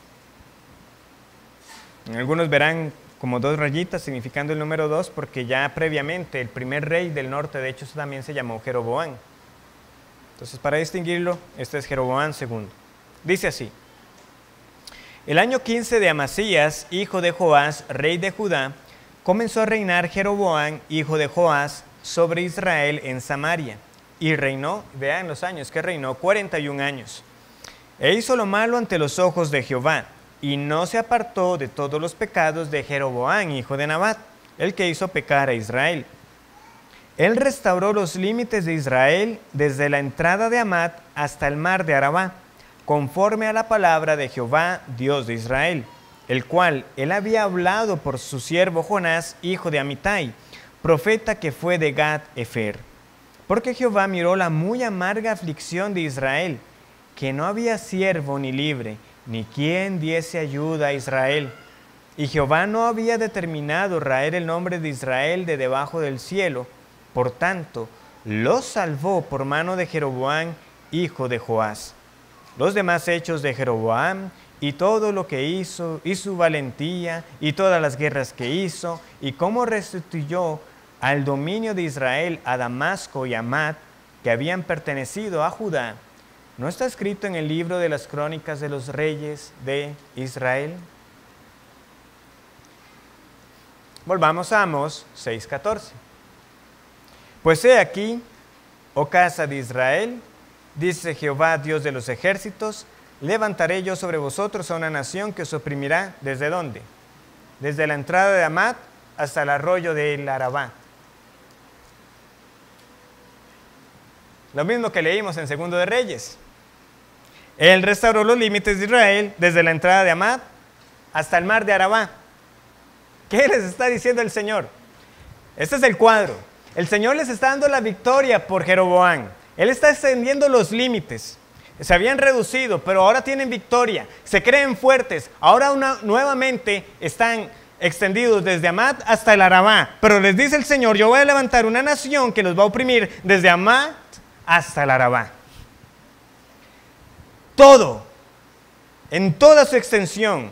Algunos verán como dos rayitas significando el número dos, porque ya previamente el primer rey del norte, de hecho, también se llamó Jeroboam. Entonces, para distinguirlo, este es Jeroboam segundo. Dice así: el año quince de Amasías, hijo de Joás, rey de Judá, comenzó a reinar Jeroboam, hijo de Joás, sobre Israel en Samaria. Y reinó, vean los años que reinó, cuarenta y un años. E hizo lo malo ante los ojos de Jehová, y no se apartó de todos los pecados de Jeroboam, hijo de Nabat, el que hizo pecar a Israel. Él restauró los límites de Israel desde la entrada de Hamat hasta el mar de Arabá, conforme a la palabra de Jehová, Dios de Israel, el cual él había hablado por su siervo Jonás, hijo de Amitai, profeta que fue de Gat-Efer. Porque Jehová miró la muy amarga aflicción de Israel, que no había siervo ni libre, ni quien diese ayuda a Israel. Y Jehová no había determinado raer el nombre de Israel de debajo del cielo, por tanto, los salvó por mano de Jeroboam, hijo de Joás. Los demás hechos de Jeroboam, y todo lo que hizo, y su valentía, y todas las guerras que hizo, y cómo restituyó al dominio de Israel a Damasco y Hamat, que habían pertenecido a Judá, ¿no está escrito en el libro de las crónicas de los reyes de Israel? Volvamos a Amós seis catorce. Pues he aquí, oh casa de Israel, dice Jehová, Dios de los ejércitos, levantaré yo sobre vosotros a una nación que os oprimirá, ¿desde dónde? Desde la entrada de Hamat hasta el arroyo del Arabá. Lo mismo que leímos en Segundo de Reyes. Él restauró los límites de Israel desde la entrada de Hamat hasta el mar de Arabá. ¿Qué les está diciendo el Señor? Este es el cuadro. El Señor les está dando la victoria por Jeroboam. Él está extendiendo los límites. Se habían reducido, pero ahora tienen victoria. Se creen fuertes. Ahora una, nuevamente están extendidos desde Hamat hasta el Arabá. Pero les dice el Señor, yo voy a levantar una nación que los va a oprimir desde Hamat hasta el Arabá. Todo, en toda su extensión,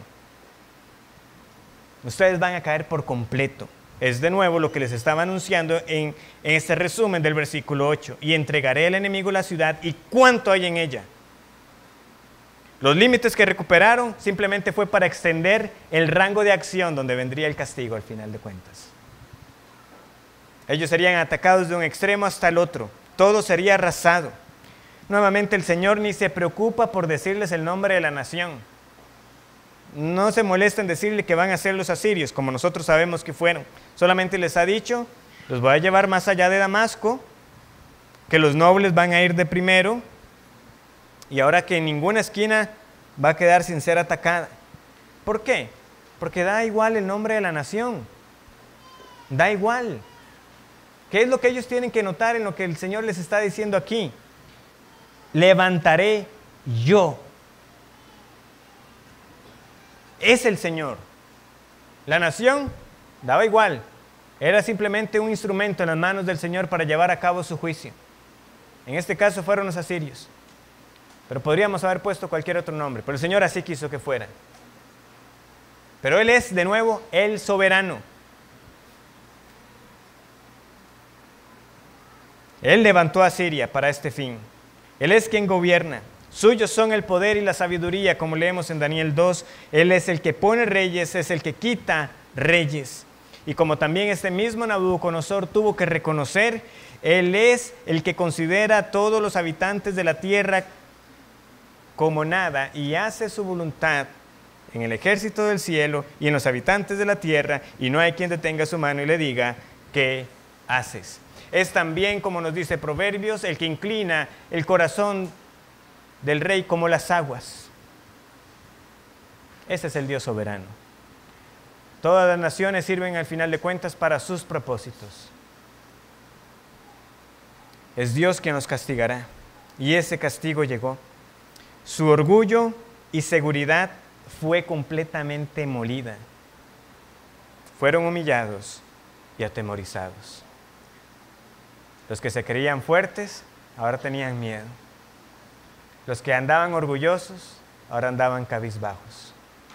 ustedes van a caer por completo. Es de nuevo lo que les estaba anunciando en, en este resumen del versículo ocho. Y entregaré al enemigo la ciudad y cuánto hay en ella. Los límites que recuperaron simplemente fue para extender el rango de acción donde vendría el castigo al final de cuentas. Ellos serían atacados de un extremo hasta el otro. Todo sería arrasado. Nuevamente el Señor ni se preocupa por decirles el nombre de la nación. No se molesta en decirle que van a ser los asirios, como nosotros sabemos que fueron. Solamente les ha dicho, los voy a llevar más allá de Damasco, que los nobles van a ir de primero, y ahora que en ninguna esquina va a quedar sin ser atacada. ¿Por qué? Porque da igual el nombre de la nación. Da igual. ¿Qué es lo que ellos tienen que notar en lo que el Señor les está diciendo aquí? Levantaré yo. Es el Señor. La nación daba igual. Era simplemente un instrumento en las manos del Señor para llevar a cabo su juicio. En este caso fueron los asirios. Pero podríamos haber puesto cualquier otro nombre. Pero el Señor así quiso que fuera. Pero Él es, de nuevo, el soberano. Él levantó a Siria para este fin. Él es quien gobierna. Suyos son el poder y la sabiduría, como leemos en Daniel dos. Él es el que pone reyes, es el que quita reyes. Y como también este mismo Nabucodonosor tuvo que reconocer, él es el que considera a todos los habitantes de la tierra como nada y hace su voluntad en el ejército del cielo y en los habitantes de la tierra, y no hay quien detenga su mano y le diga, ¿qué haces? Es también, como nos dice Proverbios, el que inclina el corazón del rey como las aguas. Ese es el Dios soberano. Todas las naciones sirven al final de cuentas para sus propósitos. Es Dios quien nos castigará, y ese castigo llegó. Su orgullo y seguridad fue completamente molida. Fueron humillados y atemorizados. Los que se creían fuertes, ahora tenían miedo. Los que andaban orgullosos, ahora andaban cabizbajos.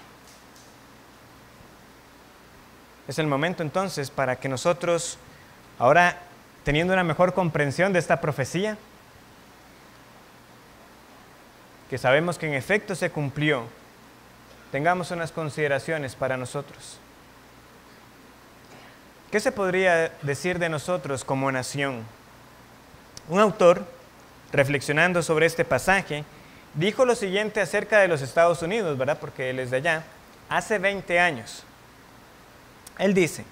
Es el momento entonces para que nosotros, ahora teniendo una mejor comprensión de esta profecía, que sabemos que en efecto se cumplió, tengamos unas consideraciones para nosotros. ¿Qué se podría decir de nosotros como nación? Un autor, reflexionando sobre este pasaje, dijo lo siguiente acerca de los Estados Unidos, ¿verdad? Porque él es de allá. Hace veinte años. Él dice,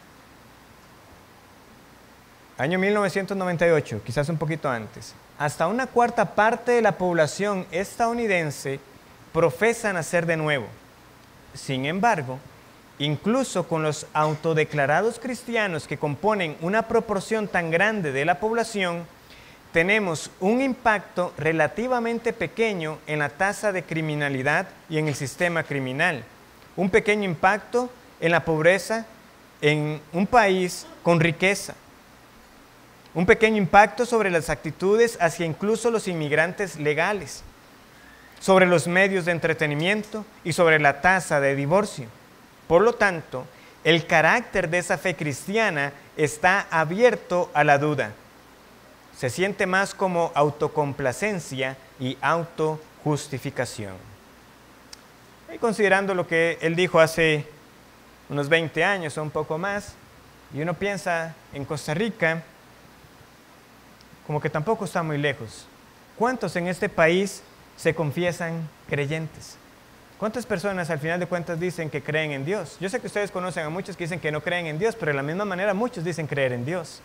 año mil novecientos noventa y ocho, quizás un poquito antes, hasta una cuarta parte de la población estadounidense profesa nacer de nuevo. Sin embargo, incluso con los autodeclarados cristianos que componen una proporción tan grande de la población, tenemos un impacto relativamente pequeño en la tasa de criminalidad y en el sistema criminal. Un pequeño impacto en la pobreza en un país con riqueza. Un pequeño impacto sobre las actitudes hacia incluso los inmigrantes legales, sobre los medios de entretenimiento y sobre la tasa de divorcio. Por lo tanto, el carácter de esa fe cristiana está abierto a la duda. Se siente más como autocomplacencia y autojustificación. Y considerando lo que él dijo hace unos veinte años o un poco más, y uno piensa en Costa Rica, como que tampoco está muy lejos. ¿Cuántos en este país se confiesan creyentes? ¿Cuántas personas al final de cuentas dicen que creen en Dios? Yo sé que ustedes conocen a muchos que dicen que no creen en Dios, pero de la misma manera muchos dicen creer en Dios.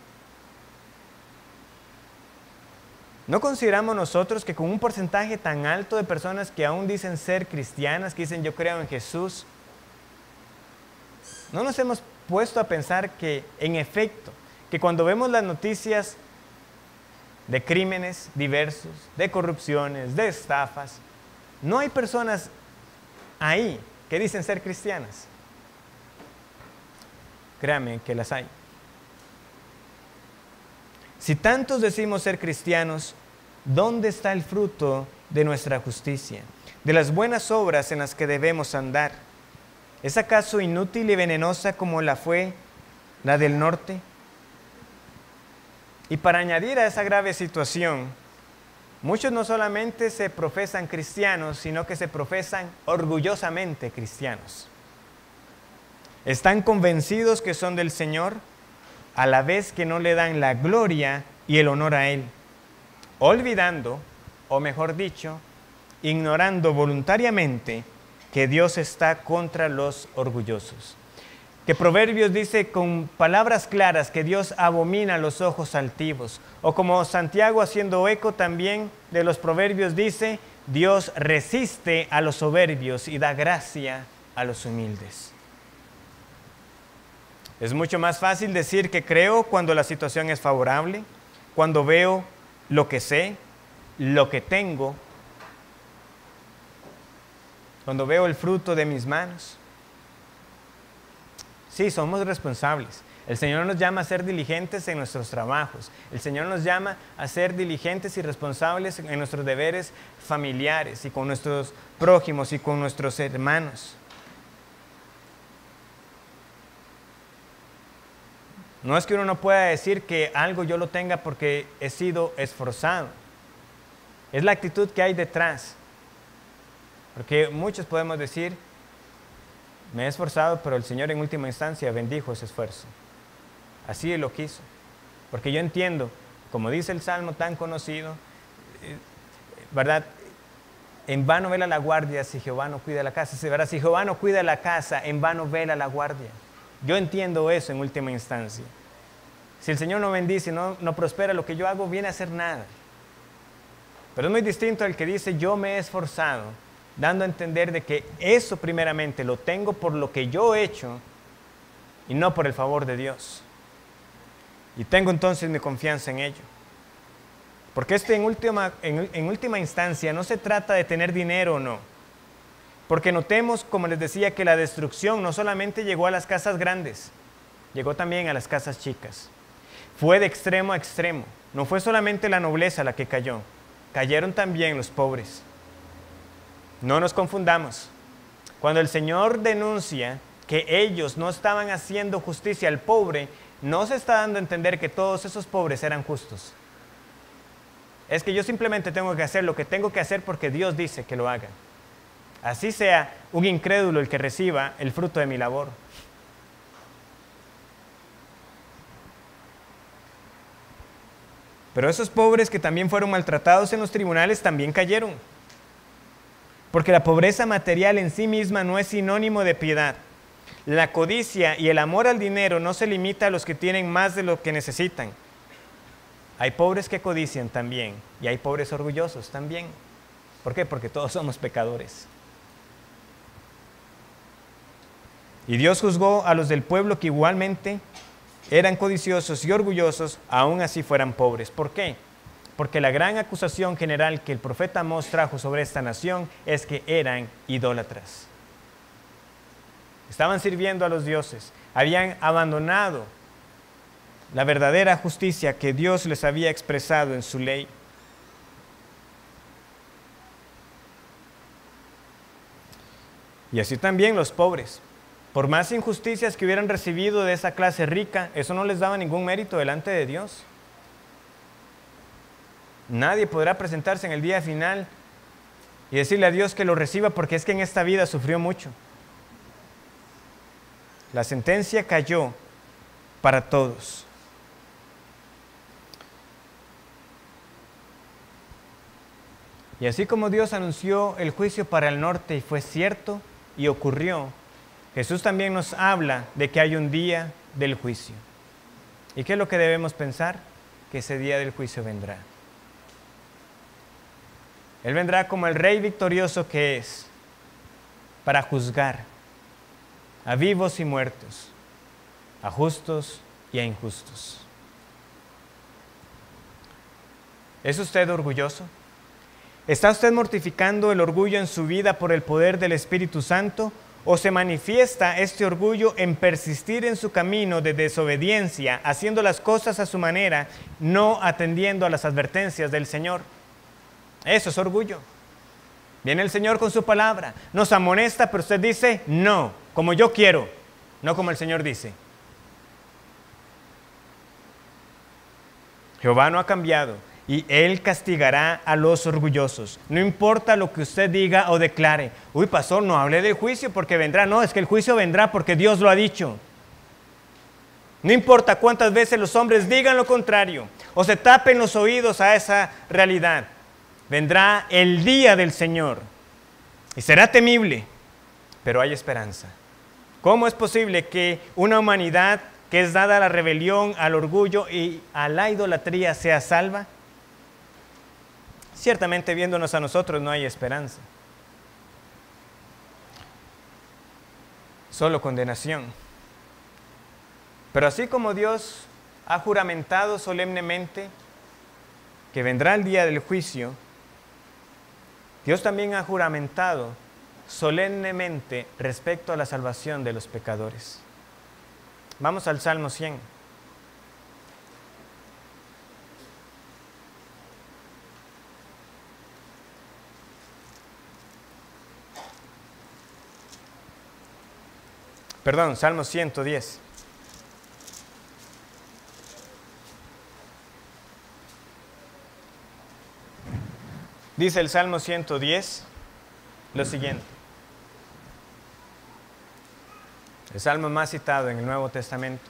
¿No consideramos nosotros que con un porcentaje tan alto de personas que aún dicen ser cristianas, que dicen yo creo en Jesús, no nos hemos puesto a pensar que en efecto, que cuando vemos las noticias de crímenes diversos, de corrupciones, de estafas, no hay personas ahí que dicen ser cristianas? Créanme que las hay. Si tantos decimos ser cristianos, ¿dónde está el fruto de nuestra justicia? De las buenas obras en las que debemos andar. ¿Es acaso inútil y venenosa como la fue la del norte? Y para añadir a esa grave situación, muchos no solamente se profesan cristianos, sino que se profesan orgullosamente cristianos. Están convencidos que son del Señor, a la vez que no le dan la gloria y el honor a Él, olvidando, o mejor dicho, ignorando voluntariamente que Dios está contra los orgullosos. Que Proverbios dice con palabras claras que Dios abomina los ojos altivos. O como Santiago, haciendo eco también de los Proverbios, dice, Dios resiste a los soberbios y da gracia a los humildes. Es mucho más fácil decir que creo cuando la situación es favorable, cuando veo lo que sé, lo que tengo, cuando veo el fruto de mis manos. Sí, somos responsables. El Señor nos llama a ser diligentes en nuestros trabajos. El Señor nos llama a ser diligentes y responsables en nuestros deberes familiares y con nuestros prójimos y con nuestros hermanos. No es que uno no pueda decir que algo yo lo tenga porque he sido esforzado. Es la actitud que hay detrás. Porque muchos podemos decir, me he esforzado, pero el Señor en última instancia bendijo ese esfuerzo. Así Él lo quiso. Porque yo entiendo, como dice el Salmo tan conocido, ¿verdad? En vano vela la guardia si Jehová no cuida la casa. ¿Verdad? Si Jehová no cuida la casa, en vano vela la guardia. Yo entiendo eso en última instancia. Si el Señor no bendice, no, no prospera, lo que yo hago viene a ser nada. Pero es muy distinto al que dice, yo me he esforzado, dando a entender de que eso primeramente lo tengo por lo que yo he hecho y no por el favor de Dios. Y tengo entonces mi confianza en ello. Porque esto en última, en, en última instancia no se trata de tener dinero o no. Porque notemos, como les decía, que la destrucción no solamente llegó a las casas grandes, llegó también a las casas chicas. Fue de extremo a extremo. No fue solamente la nobleza la que cayó, cayeron también los pobres. No nos confundamos. Cuando el Señor denuncia que ellos no estaban haciendo justicia al pobre, no se está dando a entender que todos esos pobres eran justos. Es que yo simplemente tengo que hacer lo que tengo que hacer porque Dios dice que lo haga. Así sea un incrédulo el que reciba el fruto de mi labor. Pero esos pobres que también fueron maltratados en los tribunales también cayeron. Porque la pobreza material en sí misma no es sinónimo de piedad. La codicia y el amor al dinero no se limita a los que tienen más de lo que necesitan. Hay pobres que codician también y hay pobres orgullosos también. ¿Por qué? Porque todos somos pecadores. Y Dios juzgó a los del pueblo que igualmente eran codiciosos y orgullosos, aún así fueran pobres. ¿Por qué? Porque la gran acusación general que el profeta Amós trajo sobre esta nación es que eran idólatras. Estaban sirviendo a los dioses, habían abandonado la verdadera justicia que Dios les había expresado en su ley. Y así también los pobres. Por más injusticias que hubieran recibido de esa clase rica, eso no les daba ningún mérito delante de Dios. Nadie podrá presentarse en el día final y decirle a Dios que lo reciba porque es que en esta vida sufrió mucho. La sentencia cayó para todos. Y así como Dios anunció el juicio para el norte y fue cierto y ocurrió, Jesús también nos habla de que hay un día del juicio. ¿Y qué es lo que debemos pensar? Que ese día del juicio vendrá. Él vendrá como el rey victorioso que es, para juzgar a vivos y muertos, a justos y a injustos. ¿Es usted orgulloso? ¿Está usted mortificando el orgullo en su vida por el poder del Espíritu Santo? ¿O se manifiesta este orgullo en persistir en su camino de desobediencia, haciendo las cosas a su manera, no atendiendo a las advertencias del Señor? Eso es orgullo. Viene el Señor con su palabra, nos amonesta, pero usted dice, no, como yo quiero, no como el Señor dice. Jehová no ha cambiado y Él castigará a los orgullosos. No importa lo que usted diga o declare. Uy, pastor, no hable del juicio porque vendrá. No, es que el juicio vendrá porque Dios lo ha dicho. No importa cuántas veces los hombres digan lo contrario o se tapen los oídos a esa realidad. Vendrá el día del Señor y será temible, pero hay esperanza. ¿Cómo es posible que una humanidad que es dada a la rebelión, al orgullo y a la idolatría sea salva? Ciertamente viéndonos a nosotros no hay esperanza. Solo condenación. Pero así como Dios ha juramentado solemnemente que vendrá el día del juicio, Dios también ha juramentado solemnemente respecto a la salvación de los pecadores. Vamos al Salmo cien. Perdón, Salmo ciento diez. Dice el Salmo ciento diez lo siguiente. el salmo más citado en el Nuevo Testamento.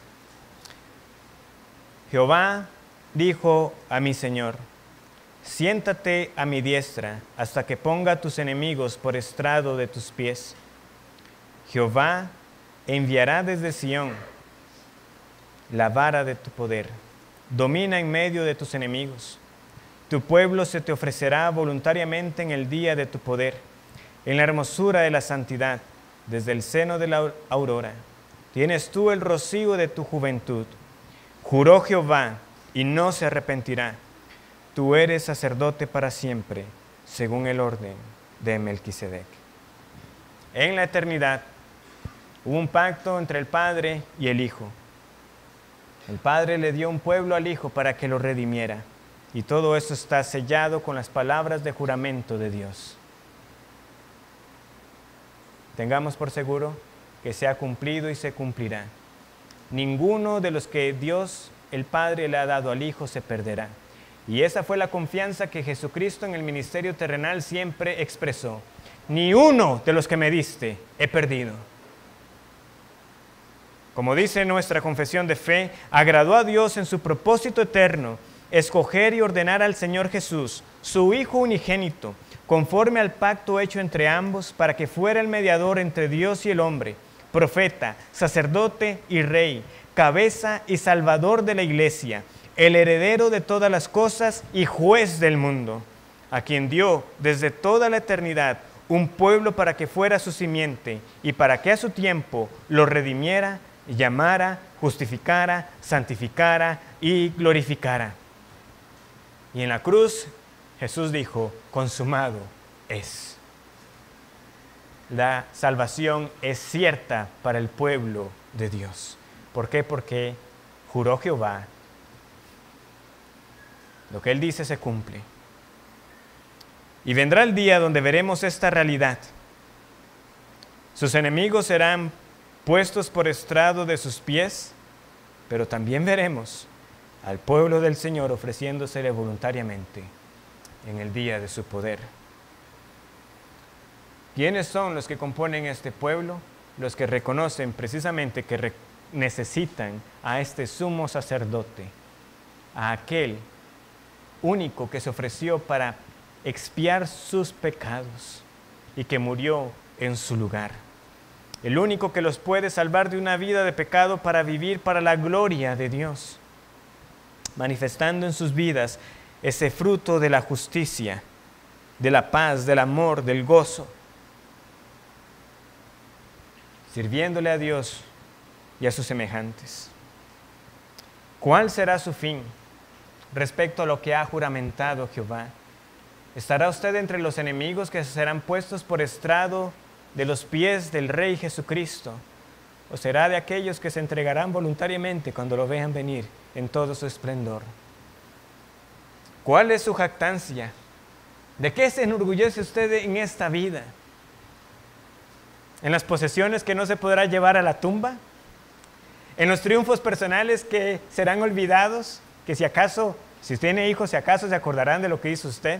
Jehová dijo a mi Señor: siéntate a mi diestra hasta que ponga a tus enemigos por estrado de tus pies. Jehová enviará desde Sión la vara de tu poder. Domina en medio de tus enemigos. Tu pueblo se te ofrecerá voluntariamente en el día de tu poder, en la hermosura de la santidad, desde el seno de la aurora. Tienes tú el rocío de tu juventud. Juró Jehová y no se arrepentirá. Tú eres sacerdote para siempre, según el orden de Melquisedec. En la eternidad hubo un pacto entre el Padre y el Hijo. El Padre le dio un pueblo al Hijo para que lo redimiera. Y todo eso está sellado con las palabras de juramento de Dios. Tengamos por seguro que se ha cumplido y se cumplirá. Ninguno de los que Dios, el Padre, le ha dado al Hijo se perderá. Y esa fue la confianza que Jesucristo en el ministerio terrenal siempre expresó. Ni uno de los que me diste he perdido. Como dice nuestra confesión de fe, agradó a Dios en su propósito eterno escoger y ordenar al Señor Jesús, su Hijo unigénito, conforme al pacto hecho entre ambos, para que fuera el mediador entre Dios y el hombre, profeta, sacerdote y rey, cabeza y salvador de la iglesia, el heredero de todas las cosas y juez del mundo, a quien dio desde toda la eternidad un pueblo para que fuera su simiente y para que a su tiempo lo redimiera, llamara, justificara, santificara y glorificara. Y en la cruz Jesús dijo: consumado es. La salvación es cierta para el pueblo de Dios. ¿Por qué? Porque juró Jehová. Lo que Él dice se cumple. Y vendrá el día donde veremos esta realidad. Sus enemigos serán puestos por estrado de sus pies, pero también veremos al pueblo del Señor ofreciéndosele voluntariamente en el día de su poder. ¿Quiénes son los que componen este pueblo? Los que reconocen precisamente que re- necesitan a este sumo sacerdote, a aquel único que se ofreció para expiar sus pecados y que murió en su lugar. El único que los puede salvar de una vida de pecado para vivir para la gloria de Dios, manifestando en sus vidas ese fruto de la justicia, de la paz, del amor, del gozo, sirviéndole a Dios y a sus semejantes. ¿Cuál será su fin respecto a lo que ha juramentado Jehová? ¿Estará usted entre los enemigos que serán puestos por estrado de los pies del Rey Jesucristo? ¿O será de aquellos que se entregarán voluntariamente cuando lo vean venir en todo su esplendor? ¿Cuál es su jactancia? ¿De qué se enorgullece usted en esta vida? ¿En las posesiones que no se podrá llevar a la tumba? ¿En los triunfos personales que serán olvidados? Que si acaso, si tiene hijos, si acaso se acordarán de lo que hizo usted.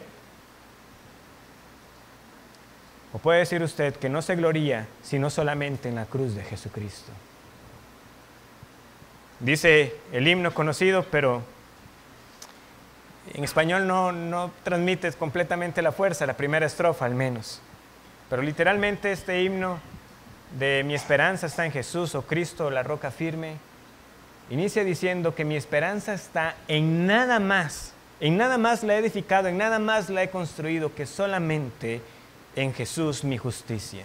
¿O puede decir usted que no se gloría sino solamente en la cruz de Jesucristo? Dice el himno conocido, pero en español no, no transmite completamente la fuerza, la primera estrofa al menos. Pero literalmente este himno de mi esperanza está en Jesús, oh Cristo, la roca firme, inicia diciendo que mi esperanza está en nada más, en nada más la he edificado, en nada más la he construido que solamente en Jesús mi justicia.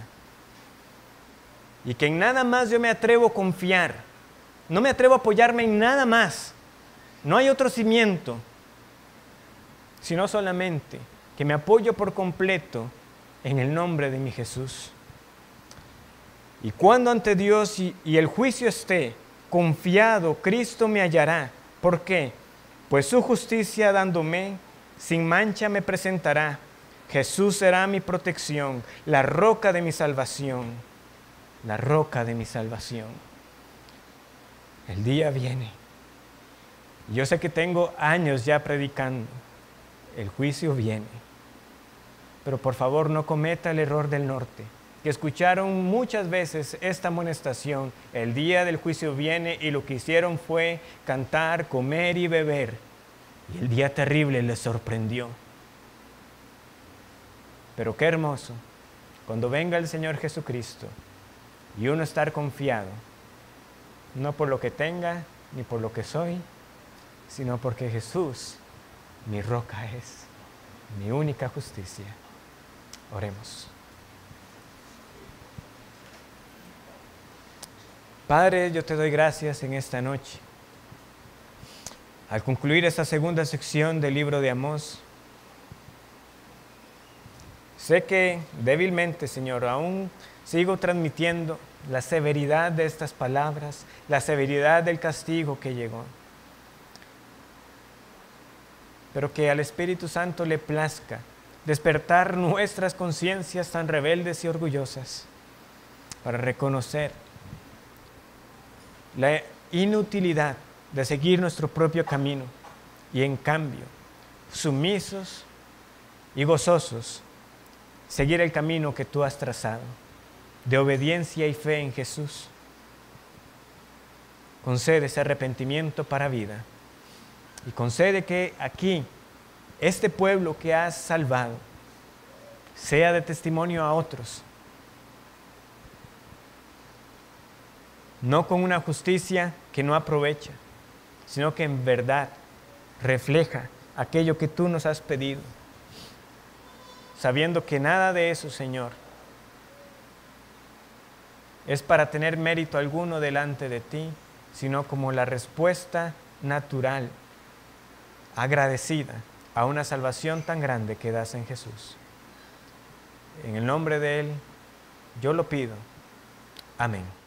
Y que en nada más yo me atrevo a confiar, no me atrevo a apoyarme en nada más, no hay otro cimiento, sino solamente que me apoyo por completo en el nombre de mi Jesús. Y cuando ante Dios y, y el juicio esté confiado, Cristo me hallará. ¿Por qué? Pues su justicia dándome, sin mancha me presentará. Jesús será mi protección, la roca de mi salvación, la roca de mi salvación. El día viene. Yo sé que tengo años ya predicando. El juicio viene. Pero por favor no cometa el error del norte, que escucharon muchas veces esta amonestación, el día del juicio viene y lo que hicieron fue cantar, comer y beber. Y el día terrible les sorprendió. Pero qué hermoso, cuando venga el Señor Jesucristo y uno estar confiado, no por lo que tenga ni por lo que soy, sino porque Jesús, mi roca es, mi única justicia. Oremos. Padre, yo te doy gracias en esta noche. Al concluir esta segunda sección del libro de Amós, sé que débilmente, Señor, aún sigo transmitiendo la severidad de estas palabras, la severidad del castigo que llegó. Pero que al Espíritu Santo le plazca despertar nuestras conciencias tan rebeldes y orgullosas para reconocer la inutilidad de seguir nuestro propio camino y en cambio, sumisos y gozosos, seguir el camino que tú has trazado, de obediencia y fe en Jesús. Concede ese arrepentimiento para vida y concede que aquí, este pueblo que has salvado, sea de testimonio a otros, no con una justicia que no aprovecha, sino que en verdad refleja aquello que tú nos has pedido, sabiendo que nada de eso, Señor, es para tener mérito alguno delante de ti, sino como la respuesta natural, agradecida a una salvación tan grande que das en Jesús. En el nombre de Él, yo lo pido. Amén.